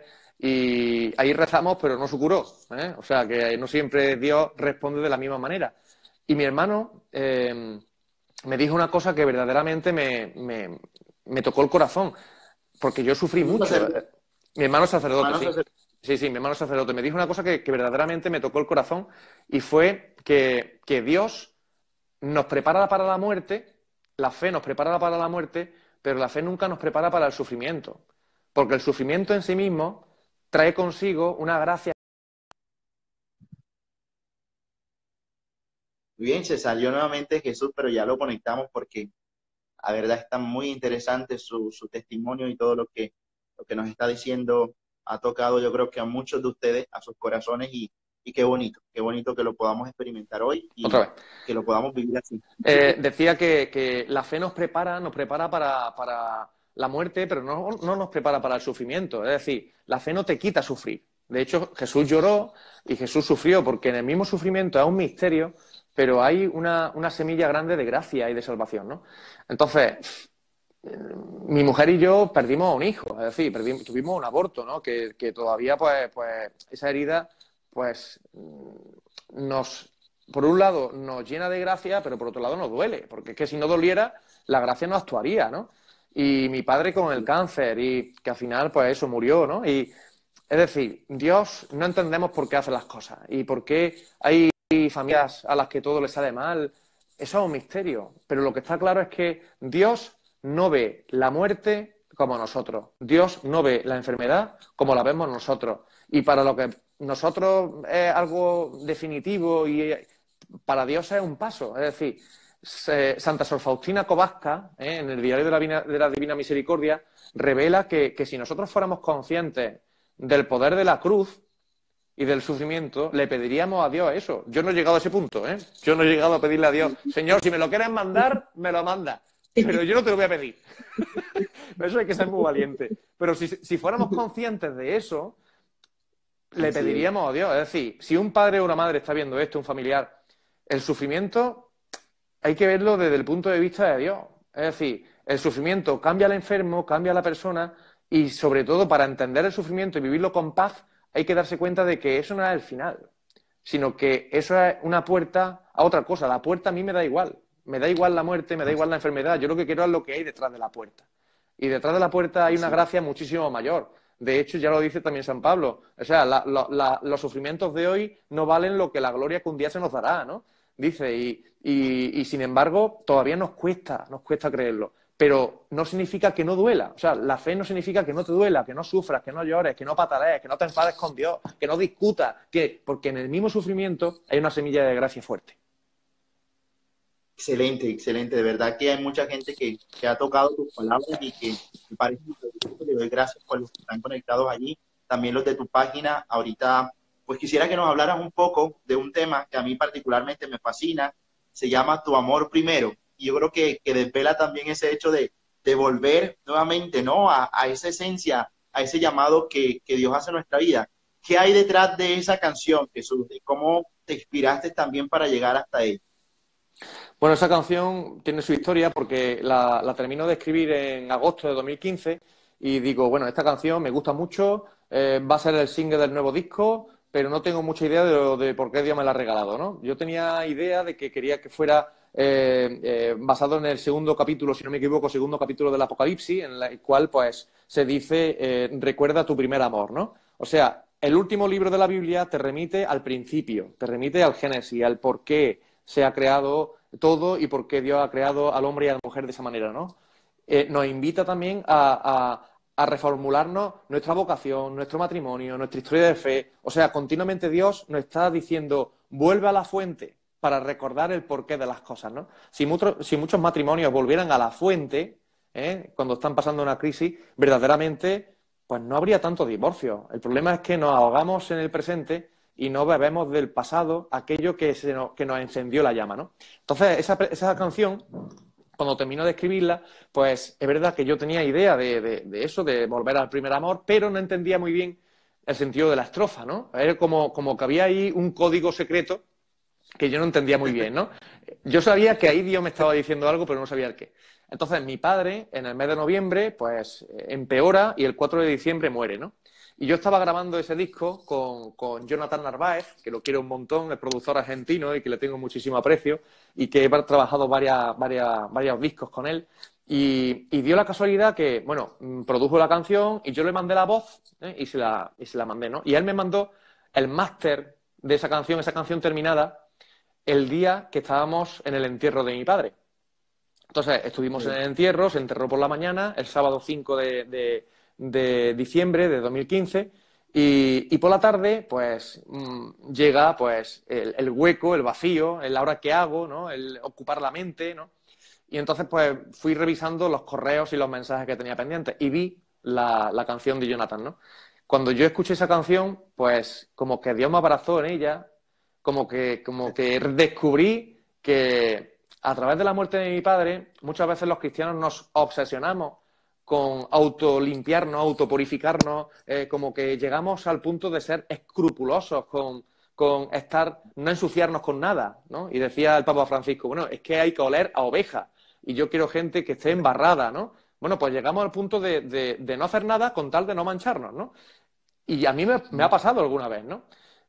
y ahí rezamos, pero no se curó, ¿eh? O sea, que no siempre Dios responde de la misma manera. Y mi hermano eh, me dijo una cosa que verdaderamente me, me, me tocó el corazón, porque yo sufrí mucho. Mi hermano sacerdote, sí. Sí, sí, mi hermano sacerdote me dijo una cosa que, que verdaderamente me tocó el corazón, y fue que, que Dios nos prepara para la muerte, la fe nos prepara para la muerte, pero la fe nunca nos prepara para el sufrimiento, porque el sufrimiento en sí mismo trae consigo una gracia. Muy bien, se salió nuevamente Jesús, pero ya lo conectamos porque la verdad está muy interesante su, su testimonio, y todo lo que, lo que nos está diciendo ha tocado, yo creo que a muchos de ustedes, a sus corazones, y, y qué bonito, qué bonito que lo podamos experimentar hoy Otra y vez. que lo podamos vivir así. Eh, decía que, que la fe nos prepara, nos prepara para, para la muerte, pero no, no nos prepara para el sufrimiento. Es decir, la fe no te quita sufrir. De hecho, Jesús lloró y Jesús sufrió, porque en el mismo sufrimiento es un misterio, pero hay una, una semilla grande de gracia y de salvación, ¿no? Entonces, mi mujer y yo perdimos a un hijo, es decir, perdimos, tuvimos un aborto, ¿no? Que, que todavía, pues, pues, esa herida, pues, nos por un lado nos llena de gracia, pero por otro lado nos duele, porque es que si no doliera, la gracia no actuaría, ¿no? Y mi padre con el cáncer, y que al final, pues eso, murió, ¿no? Y es decir, Dios no entendemos por qué hace las cosas y por qué hay familias a las que todo les sale mal. Eso es un misterio, pero lo que está claro es que Dios no ve la muerte como nosotros. Dios no ve la enfermedad como la vemos nosotros. Y para lo que nosotros es algo definitivo y para Dios es un paso. Es decir, Santa Sor Faustina Kowalska, ¿eh? en el Diario de la, Divina, de la Divina Misericordia, revela que, que si nosotros fuéramos conscientes del poder de la cruz y del sufrimiento, le pediríamos a Dios eso. Yo no he llegado a ese punto, ¿eh? Yo no he llegado a pedirle a Dios, Señor, si me lo quieres mandar, me lo manda. Pero yo no te lo voy a pedir. Eso hay que ser muy valiente. Pero si, si fuéramos conscientes de eso, le pediríamos a Dios. Es decir, si un padre o una madre está viendo esto, un familiar, el sufrimiento hay que verlo desde el punto de vista de Dios. Es decir, el sufrimiento cambia al enfermo, cambia a la persona y, sobre todo, para entender el sufrimiento y vivirlo con paz, hay que darse cuenta de que eso no es el final, sino que eso es una puerta a otra cosa. La puerta a mí me da igual. Me da igual la muerte, me da igual la enfermedad. Yo lo que quiero es lo que hay detrás de la puerta. Y detrás de la puerta hay una gracia muchísimo mayor. De hecho, ya lo dice también San Pablo. O sea, la, la, la, los sufrimientos de hoy no valen lo que la gloria que un día se nos dará, ¿no? Dice, y, y, y sin embargo, todavía nos cuesta, nos cuesta creerlo. Pero no significa que no duela. O sea, la fe no significa que no te duela, que no sufras, que no llores, que no patalees, que no te enfades con Dios, que no discutas, que, porque en el mismo sufrimiento hay una semilla de gracia fuerte. Excelente, excelente. De verdad que hay mucha gente que, que ha tocado tus palabras y que me parece muy bien. Le doy gracias por los que están conectados allí. También los de tu página. Ahorita, pues quisiera que nos hablaras un poco de un tema que a mí particularmente me fascina. Se llama Tu amor primero. Y yo creo que, que desvela también ese hecho de, de volver nuevamente, ¿no? A, a esa esencia, a ese llamado que, que Dios hace en nuestra vida. ¿Qué hay detrás de esa canción, Jesús? ¿Y cómo te inspiraste también para llegar hasta ella? Bueno, esa canción tiene su historia porque la, la termino de escribir en agosto de dos mil quince y digo, bueno, esta canción me gusta mucho, eh, va a ser el single del nuevo disco, pero no tengo mucha idea de, de por qué Dios me la ha regalado, ¿no? Yo tenía idea de que quería que fuera eh, eh, basado en el segundo capítulo, si no me equivoco, segundo capítulo del Apocalipsis, en el cual, pues, se dice, eh, recuerda tu primer amor, ¿no? O sea, el último libro de la Biblia te remite al principio, te remite al Génesis, al por qué se ha creado todo y por qué Dios ha creado al hombre y a la mujer de esa manera, ¿no? Eh, nos invita también a, a, a reformularnos nuestra vocación, nuestro matrimonio, nuestra historia de fe. O sea, continuamente Dios nos está diciendo, vuelve a la fuente para recordar el porqué de las cosas, ¿no? Si, mucho, si muchos matrimonios volvieran a la fuente, ¿eh? cuando están pasando una crisis, verdaderamente, pues no habría tanto divorcio. El problema es que nos ahogamos en el presente y no bebemos del pasado aquello que, se nos, que nos encendió la llama, ¿no? Entonces, esa, esa canción, cuando termino de escribirla, pues es verdad que yo tenía idea de, de, de eso, de volver al primer amor, pero no entendía muy bien el sentido de la estrofa, ¿no? Era como, como que había ahí un código secreto que yo no entendía muy bien, ¿no? Yo sabía que ahí Dios me estaba diciendo algo, pero no sabía el qué. Entonces, mi padre, en el mes de noviembre, pues empeora y el cuatro de diciembre muere, ¿no? Y yo estaba grabando ese disco con, con Jonathan Narváez, que lo quiero un montón, el productor argentino y que le tengo muchísimo aprecio, y que he trabajado varias, varias, varios discos con él. Y, y dio la casualidad que, bueno, produjo la canción y yo le mandé la voz ¿eh? y, se la, y se la mandé, ¿no? Y él me mandó el máster de esa canción, esa canción terminada, el día que estábamos en el entierro de mi padre. Entonces, estuvimos sí. en el entierro, se enterró por la mañana, el sábado cinco de... de de diciembre de dos mil quince y, y por la tarde pues mmm, llega pues el, el hueco, el vacío, el ahora qué hago, ¿no? El ocupar la mente, ¿no? Y entonces pues fui revisando los correos y los mensajes que tenía pendientes y vi la, la canción de Jonathan, ¿no? Cuando yo escuché esa canción pues como que Dios me abrazó en ella, como que, como que descubrí que a través de la muerte de mi padre muchas veces los cristianos nos obsesionamos con autolimpiarnos, autopurificarnos, eh, como que llegamos al punto de ser escrupulosos con, con estar, no ensuciarnos con nada, ¿no? Y decía el Papa Francisco, bueno, es que hay que oler a oveja y yo quiero gente que esté embarrada, ¿no? Bueno, pues llegamos al punto de, de, de no hacer nada con tal de no mancharnos, ¿no? Y a mí me, me ha pasado alguna vez, ¿no?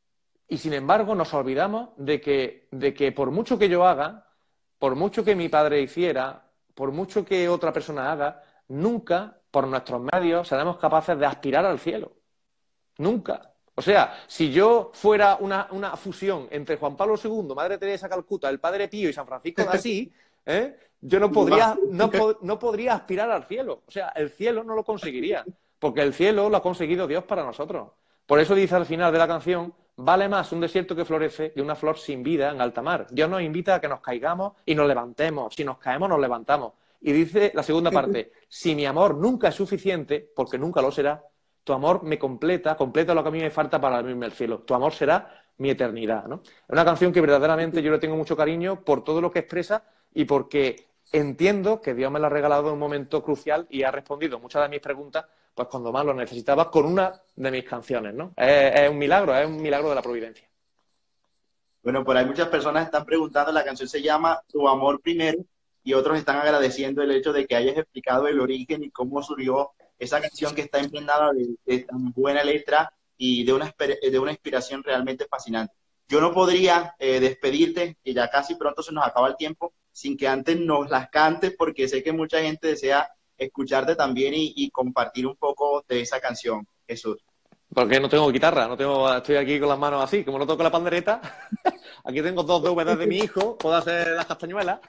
Y sin embargo nos olvidamos de que, de que por mucho que yo haga, por mucho que mi padre hiciera, por mucho que otra persona haga, nunca por nuestros medios seremos capaces de aspirar al cielo. Nunca. O sea, si yo fuera una, una fusión entre Juan Pablo segundo, Madre Teresa de Calcuta, el Padre Pío y San Francisco de Asís, ¿eh? yo no podría, no, po no podría aspirar al cielo. O sea, el cielo no lo conseguiría, porque el cielo lo ha conseguido Dios para nosotros. Por eso dice al final de la canción, vale más un desierto que florece que una flor sin vida en alta mar. Dios nos invita a que nos caigamos y nos levantemos. Si nos caemos, nos levantamos. Y dice la segunda parte, si mi amor nunca es suficiente, porque nunca lo será, tu amor me completa, completa lo que a mí me falta para abrirme el cielo. Tu amor será mi eternidad, ¿no? Es una canción que verdaderamente yo le tengo mucho cariño por todo lo que expresa y porque entiendo que Dios me la ha regalado en un momento crucial y ha respondido muchas de mis preguntas, pues cuando más lo necesitaba, con una de mis canciones, ¿no? Es, es un milagro, es un milagro de la providencia. Bueno, por ahí muchas personas están preguntando, la canción se llama Tu amor primero, y otros están agradeciendo el hecho de que hayas explicado el origen y cómo surgió esa canción que está impregnada de, de tan buena letra y de una, de una inspiración realmente fascinante. Yo no podría eh, despedirte, que ya casi pronto se nos acaba el tiempo, sin que antes nos las cantes, porque sé que mucha gente desea escucharte también y, y compartir un poco de esa canción, Jesús. Porque no tengo guitarra, no tengo, estoy aquí con las manos así, como no toco la pandereta, aquí tengo dos D V Ds de mi hijo, puedo hacer las castañuelas.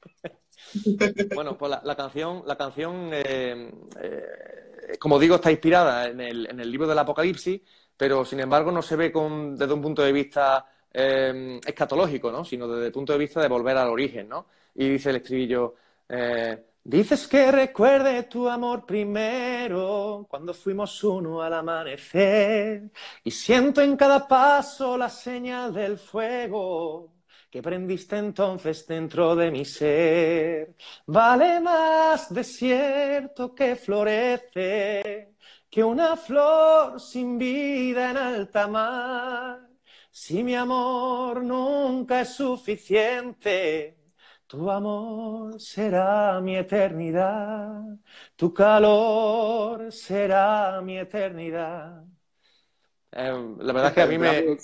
Bueno, pues la, la canción, la canción eh, eh, como digo, está inspirada en el, en el libro del Apocalipsis, pero sin embargo no se ve con, desde un punto de vista eh, escatológico, ¿no? Sino desde el punto de vista de volver al origen, ¿no? Y dice el estribillo, eh, dices que recuerde tu amor primero, cuando fuimos uno al amanecer, y siento en cada paso la señal del fuego que prendiste entonces dentro de mi ser. Vale más desierto que florece, que una flor sin vida en alta mar. Si mi amor nunca es suficiente, tu amor será mi eternidad, tu calor será mi eternidad. Eh, la verdad es que a mí me,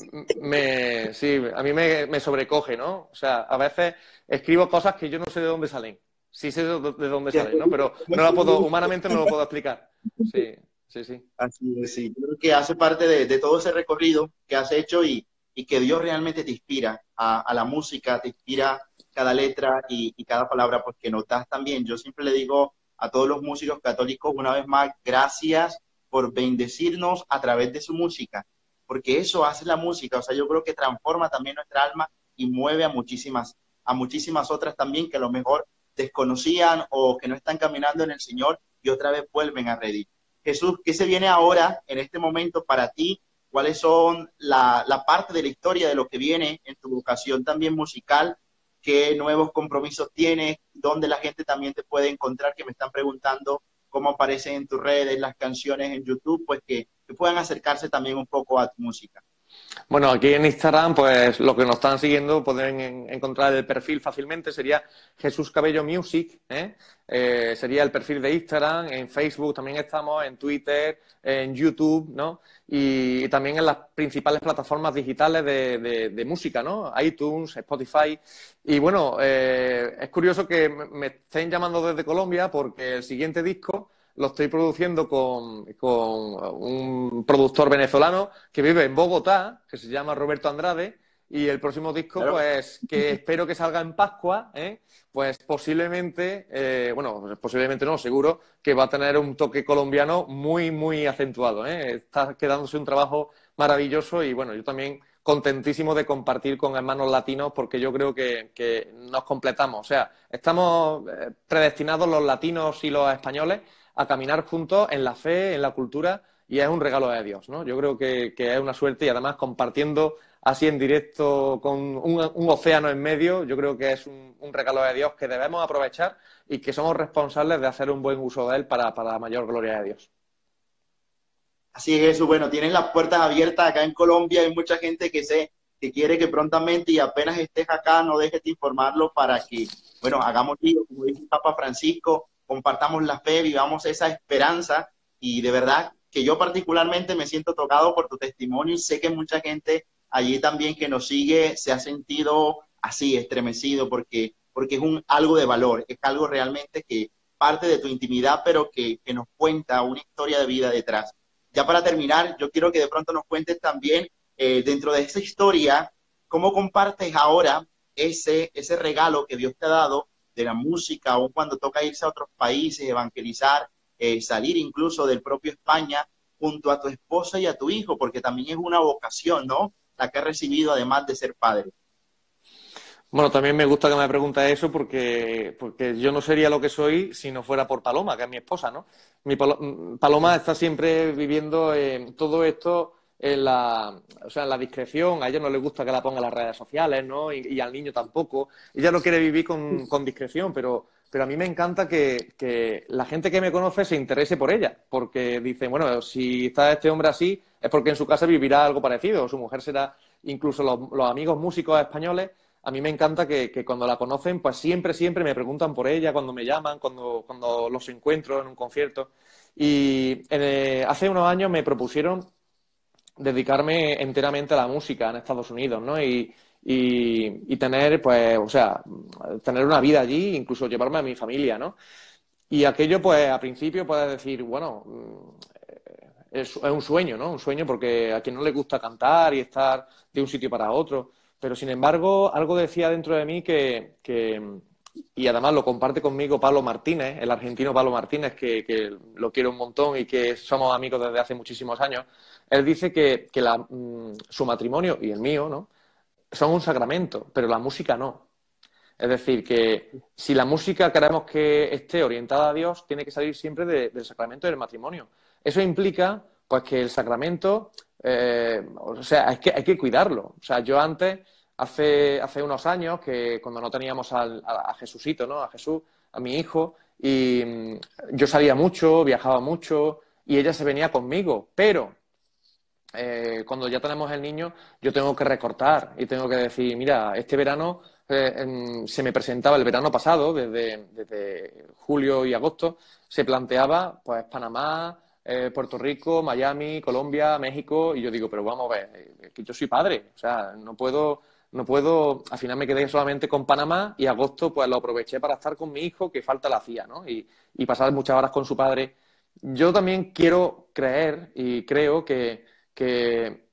me, sí, a mí me, me sobrecoge, ¿no? O sea, a veces escribo cosas que yo no sé de dónde salen. Sí sé de, de dónde salen, ¿no? Pero no la puedo, humanamente no lo puedo explicar. Sí, sí, sí. Así es, sí. Creo que hace parte de, de todo ese recorrido que has hecho y, y que Dios realmente te inspira a, a la música, te inspira cada letra y, y cada palabra, pues que notas también. Yo siempre le digo a todos los músicos católicos, una vez más, gracias por bendecirnos a través de su música, porque eso hace la música. O sea, yo creo que transforma también nuestra alma y mueve a muchísimas, a muchísimas otras también que a lo mejor desconocían o que no están caminando en el Señor y otra vez vuelven a reír. Jesús, ¿qué se viene ahora, en este momento, para ti? ¿Cuáles son la, la parte de la historia de lo que viene en tu vocación también musical? ¿Qué nuevos compromisos tienes? ¿Dónde la gente también te puede encontrar? Que me están preguntando cómo aparecen en tus redes las canciones en YouTube, pues que, que puedan acercarse también un poco a tu música. Bueno, aquí en Instagram, pues los que nos están siguiendo pueden en, encontrar el perfil fácilmente, sería Jesús Cabello Music, ¿eh? Eh, sería el perfil de Instagram, en Facebook también estamos, en Twitter, en YouTube, ¿no? Y, y también en las principales plataformas digitales de, de, de música, ¿no? iTunes, Spotify. Y bueno, eh, es curioso que me estén llamando desde Colombia porque el siguiente disco lo estoy produciendo con, con un productor venezolano que vive en Bogotá, que se llama Roberto Andrade, y el próximo disco, claro, pues, que espero que salga en Pascua, ¿eh? Pues posiblemente, eh, bueno, posiblemente no, seguro, que va a tener un toque colombiano muy, muy acentuado, ¿eh? Está quedándose un trabajo maravilloso y, bueno, yo también contentísimo de compartir con hermanos latinos porque yo creo que, que nos completamos. O sea, estamos predestinados los latinos y los españoles a caminar juntos en la fe, en la cultura, y es un regalo de Dios, ¿no? Yo creo que, que es una suerte y además compartiendo así en directo con un, un océano en medio, yo creo que es un, un regalo de Dios que debemos aprovechar y que somos responsables de hacer un buen uso de él para, para la mayor gloria de Dios. Así es, Jesús. Bueno, tienen las puertas abiertas acá en Colombia. Hay mucha gente que sé que quiere que prontamente y apenas estés acá, no dejes de informarlo para que, bueno, hagamos lío, como dice el Papa Francisco, compartamos la fe, vivamos esa esperanza y de verdad que yo particularmente me siento tocado por tu testimonio y sé que mucha gente allí también que nos sigue se ha sentido así, estremecido, porque, porque es un, algo de valor, es algo realmente que parte de tu intimidad, pero que, que nos cuenta una historia de vida detrás. Ya para terminar, yo quiero que de pronto nos cuentes también, eh, dentro de esa historia, cómo compartes ahora ese, ese regalo que Dios te ha dado de la música, aun cuando toca irse a otros países, evangelizar, eh, salir incluso del propio España, junto a tu esposa y a tu hijo, porque también es una vocación, ¿no? La que has recibido además de ser padre. Bueno, también me gusta que me preguntes eso porque, porque yo no sería lo que soy si no fuera por Paloma, que es mi esposa, ¿no? Mi Palo- Paloma está siempre viviendo eh, todo esto en la, o sea, en la discreción. A ella no le gusta que la ponga en las redes sociales, ¿no? Y, y al niño tampoco. Ella lo quiere vivir con, con discreción, pero, pero a mí me encanta que, que la gente que me conoce se interese por ella, porque dicen, bueno, si está este hombre así, es porque en su casa vivirá algo parecido, o su mujer será, incluso los, los amigos músicos españoles. A mí me encanta que, que cuando la conocen, pues siempre, siempre me preguntan por ella, cuando me llaman, cuando, cuando los encuentro en un concierto. Y eh, hace unos años me propusieron dedicarme enteramente a la música en Estados Unidos, ¿no? Y, y, y tener, pues, o sea, tener una vida allí, incluso llevarme a mi familia, ¿no? Y aquello, pues, al principio puedes decir, bueno, es, es un sueño, ¿no? Un sueño porque a quien no le gusta cantar y estar de un sitio para otro. Pero, sin embargo, algo decía dentro de mí que, que y además lo comparte conmigo Pablo Martínez, el argentino Pablo Martínez, que, que lo quiero un montón y que somos amigos desde hace muchísimos años. Él dice que, que la, mmm, su matrimonio y el mío, ¿no?, son un sacramento, pero la música no. Es decir, que si la música queremos que esté orientada a Dios, tiene que salir siempre de, del sacramento del matrimonio. Eso implica, pues, que el sacramento, eh, o sea, hay que, hay que cuidarlo. O sea, yo antes, hace, hace unos años, que cuando no teníamos al, a, a Jesucito, ¿no?, a Jesús, a mi hijo, y mmm, yo salía mucho, viajaba mucho, y ella se venía conmigo, pero eh, cuando ya tenemos el niño, yo tengo que recortar y tengo que decir, mira, este verano eh, en, se me presentaba el verano pasado, desde, desde julio y agosto, se planteaba pues Panamá, eh, Puerto Rico, Miami, Colombia, México, y yo digo, pero vamos a ver, es que yo soy padre, o sea, no puedo, no puedo, al final me quedé solamente con Panamá y agosto pues lo aproveché para estar con mi hijo, que falta le hacía, ¿no? Y, y pasar muchas horas con su padre. Yo también quiero creer y creo que que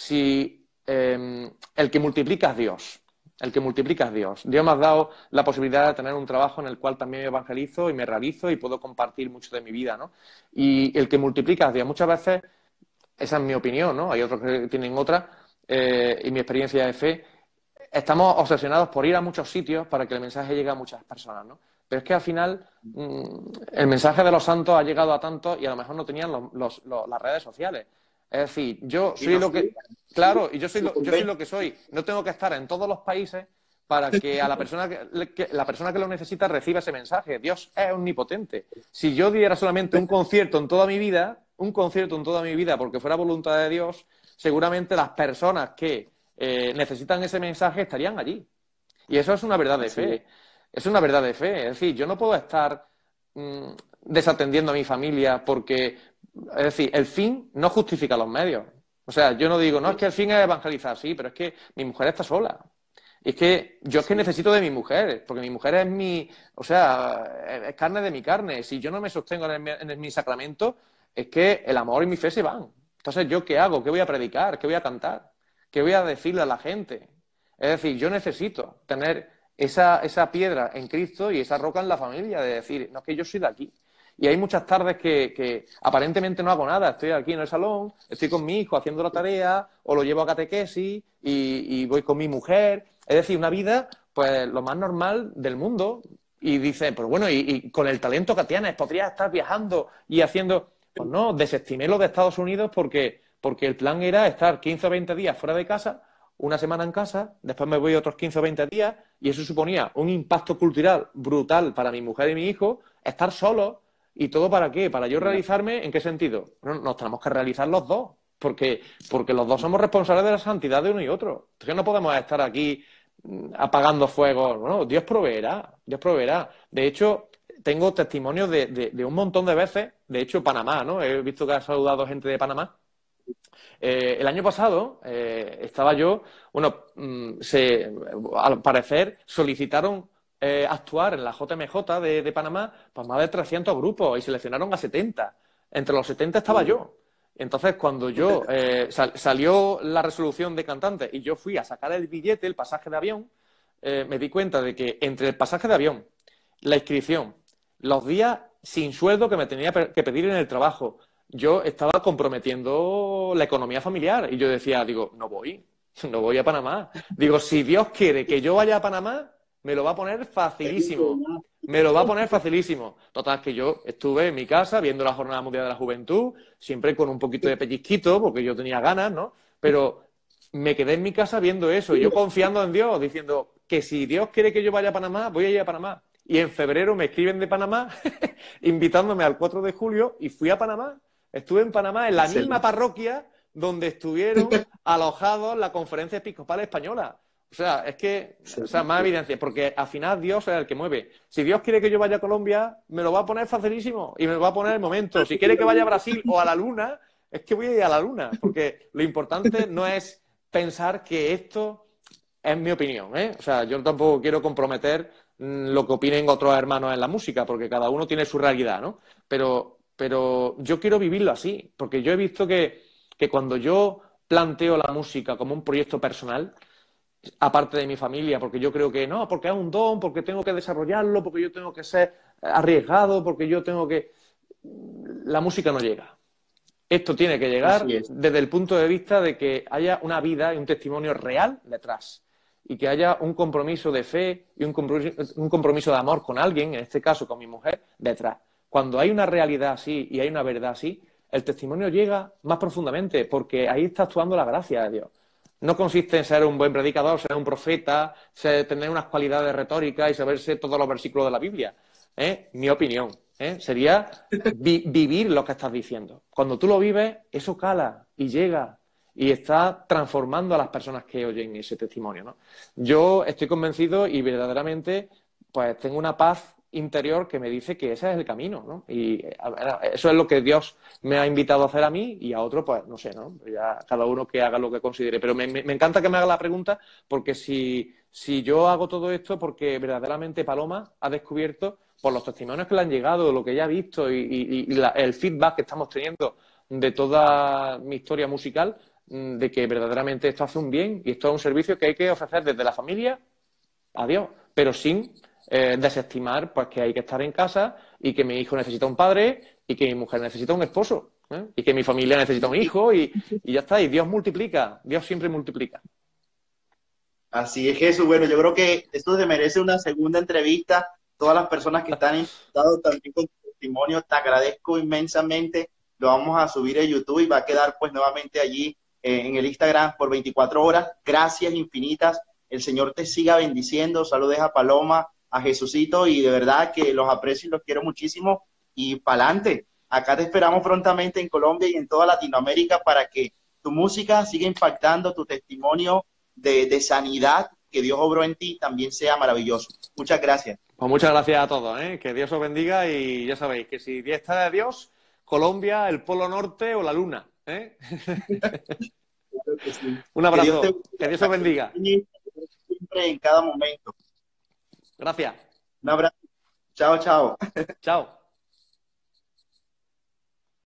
si eh, el que multiplica es Dios, el que multiplica es Dios. Dios me ha dado la posibilidad de tener un trabajo en el cual también me evangelizo y me realizo y puedo compartir mucho de mi vida, ¿no? Y el que multiplica es Dios. Muchas veces, esa es mi opinión, ¿no? Hay otros que tienen otra, eh, y mi experiencia de fe, estamos obsesionados por ir a muchos sitios para que el mensaje llegue a muchas personas, ¿no? Pero es que al final mmm, el mensaje de los santos ha llegado a tantos y a lo mejor no tenían los, los, los, las redes sociales. Es decir, yo soy lo que... Claro, y yo soy lo, yo soy lo que soy. No tengo que estar en todos los países para que a la persona que, que la persona que lo necesita reciba ese mensaje. Dios es omnipotente. Si yo diera solamente un concierto en toda mi vida, un concierto en toda mi vida, porque fuera voluntad de Dios, seguramente las personas que eh, necesitan ese mensaje estarían allí. Y eso es una verdad de fe. Es una verdad de fe. Es decir, yo no puedo estar mmm, desatendiendo a mi familia porque... Es decir, el fin no justifica los medios. O sea, yo no digo, no, es que el fin es evangelizar, sí, pero es que mi mujer está sola. Y es que yo es que necesito de mi mujer, porque mi mujer es mi, o sea, es carne de mi carne. Si yo no me sostengo en, el, en mi sacramento, es que el amor y mi fe se van. Entonces, ¿yo qué hago? ¿Qué voy a predicar? ¿Qué voy a cantar? ¿Qué voy a decirle a la gente? Es decir, yo necesito tener esa, esa piedra en Cristo y esa roca en la familia, de decir, no, es que yo soy de aquí. Y hay muchas tardes que, que aparentemente no hago nada. Estoy aquí en el salón, estoy con mi hijo haciendo la tarea, o lo llevo a catequesis y, y voy con mi mujer. Es decir, una vida, pues, lo más normal del mundo. Y dice, pues bueno, y, y con el talento que tienes, podrías estar viajando y haciendo... Pues no, desestimé lo de Estados Unidos porque, porque el plan era estar quince o veinte días fuera de casa, una semana en casa, después me voy otros quince o veinte días, y eso suponía un impacto cultural brutal para mi mujer y mi hijo, estar solos. ¿Y todo para qué? ¿Para yo realizarme? ¿En qué sentido? Bueno, nos tenemos que realizar los dos, porque, porque los dos somos responsables de la santidad de uno y otro. Entonces no podemos estar aquí apagando fuegos. Bueno, Dios proveerá, Dios proveerá. De hecho, tengo testimonios de, de, de un montón de veces, de hecho, Panamá, ¿no? He visto que has saludado gente de Panamá. Eh, el año pasado eh, estaba yo, bueno, mm, se, al parecer solicitaron eh, actuar en la J M J de, de Panamá pues más de trescientos grupos y seleccionaron a setenta. Entre los setenta estaba yo. Entonces, cuando yo eh, sal, salió la resolución de cantantes y yo fui a sacar el billete, el pasaje de avión, eh, me di cuenta de que entre el pasaje de avión, la inscripción, los días sin sueldo que me tenía que pedir en el trabajo, yo estaba comprometiendo la economía familiar. Y yo decía, digo, no voy, no voy a Panamá. Digo, si Dios quiere que yo vaya a Panamá, me lo va a poner facilísimo. Me lo va a poner facilísimo. Total, que yo estuve en mi casa viendo la Jornada Mundial de la Juventud, siempre con un poquito de pellizquito, porque yo tenía ganas, ¿no? Pero me quedé en mi casa viendo eso, y yo confiando en Dios, diciendo que si Dios quiere que yo vaya a Panamá, voy a ir a Panamá. Y en febrero me escriben de Panamá, invitándome al cuatro de julio, y fui a Panamá. Estuve en Panamá, en la Excelente. misma parroquia donde estuvieron alojados la Conferencia Episcopal Española. O sea, es que, o sea, más evidencia, porque al final Dios es el que mueve. Si Dios quiere que yo vaya a Colombia, me lo va a poner facilísimo y me lo va a poner el momento. Si quiere que vaya a Brasil o a la Luna, es que voy a ir a la Luna, porque lo importante no es pensar que esto es mi opinión, ¿eh? O sea, yo tampoco quiero comprometer mmm, lo que opinen otros hermanos en la música, porque cada uno tiene su realidad, ¿no? Pero, pero yo quiero vivirlo así, porque yo he visto que, que cuando yo planteo la música como un proyecto personal, aparte de mi familia, porque yo creo que no, porque es un don, porque tengo que desarrollarlo, porque yo tengo que ser arriesgado, porque yo tengo que... La música no llega. Esto tiene que llegar Así es. desde el punto de vista de que haya una vida y un testimonio real detrás, y que haya un compromiso de fe y un compromiso, un compromiso de amor con alguien, en este caso con mi mujer, detrás. Cuando hay una realidad así y hay una verdad así, el testimonio llega más profundamente, porque ahí está actuando la gracia de Dios. No consiste en ser un buen predicador, ser un profeta, ser, tener unas cualidades retóricas y saberse todos los versículos de la Biblia. ¿Eh? Mi opinión, ¿eh? Sería vi vivir lo que estás diciendo. Cuando tú lo vives, eso cala y llega y está transformando a las personas que oyen ese testimonio, ¿no? Yo estoy convencido y verdaderamente pues tengo una paz interior que me dice que ese es el camino, ¿no? Y eso es lo que Dios me ha invitado a hacer a mí, y a otro, pues no sé, ¿no? Ya cada uno que haga lo que considere. Pero me, me, me encanta que me haga la pregunta, porque si, si yo hago todo esto, porque verdaderamente Paloma ha descubierto, por los testimonios que le han llegado, lo que ella ha visto y, y, y la, el feedback que estamos teniendo de toda mi historia musical, de que verdaderamente esto hace un bien y esto es un servicio que hay que ofrecer desde la familia a Dios, pero sin eh, desestimar pues que hay que estar en casa, y que mi hijo necesita un padre, y que mi mujer necesita un esposo, ¿eh? Y que mi familia necesita un hijo, y, y ya está. Y Dios multiplica, Dios siempre multiplica. Así es, Jesús. Bueno, yo creo que esto se merece una segunda entrevista. Todas las personas que están invitadas también con tu testimonio, te agradezco inmensamente. Lo vamos a subir a YouTube y va a quedar pues nuevamente allí eh, en el Instagram por veinticuatro horas. Gracias infinitas. El Señor te siga bendiciendo. Saludes a Paloma, a Jesucito, y de verdad que los aprecio y los quiero muchísimo. Y pa'lante. Acá te esperamos prontamente en Colombia y en toda Latinoamérica para que tu música siga impactando, tu testimonio de, de sanidad que Dios obró en ti también sea maravilloso. Muchas gracias. Pues muchas gracias a todos, ¿eh? Que Dios os bendiga, y ya sabéis que si Dios está de Dios, Colombia, el Polo Norte o la Luna, ¿eh? Claro que sí. Un Que Dios te abrazo, que bendiga, Dios os bendiga. siempre en cada momento. Gracias. Un abrazo. Chao, chao. Chao.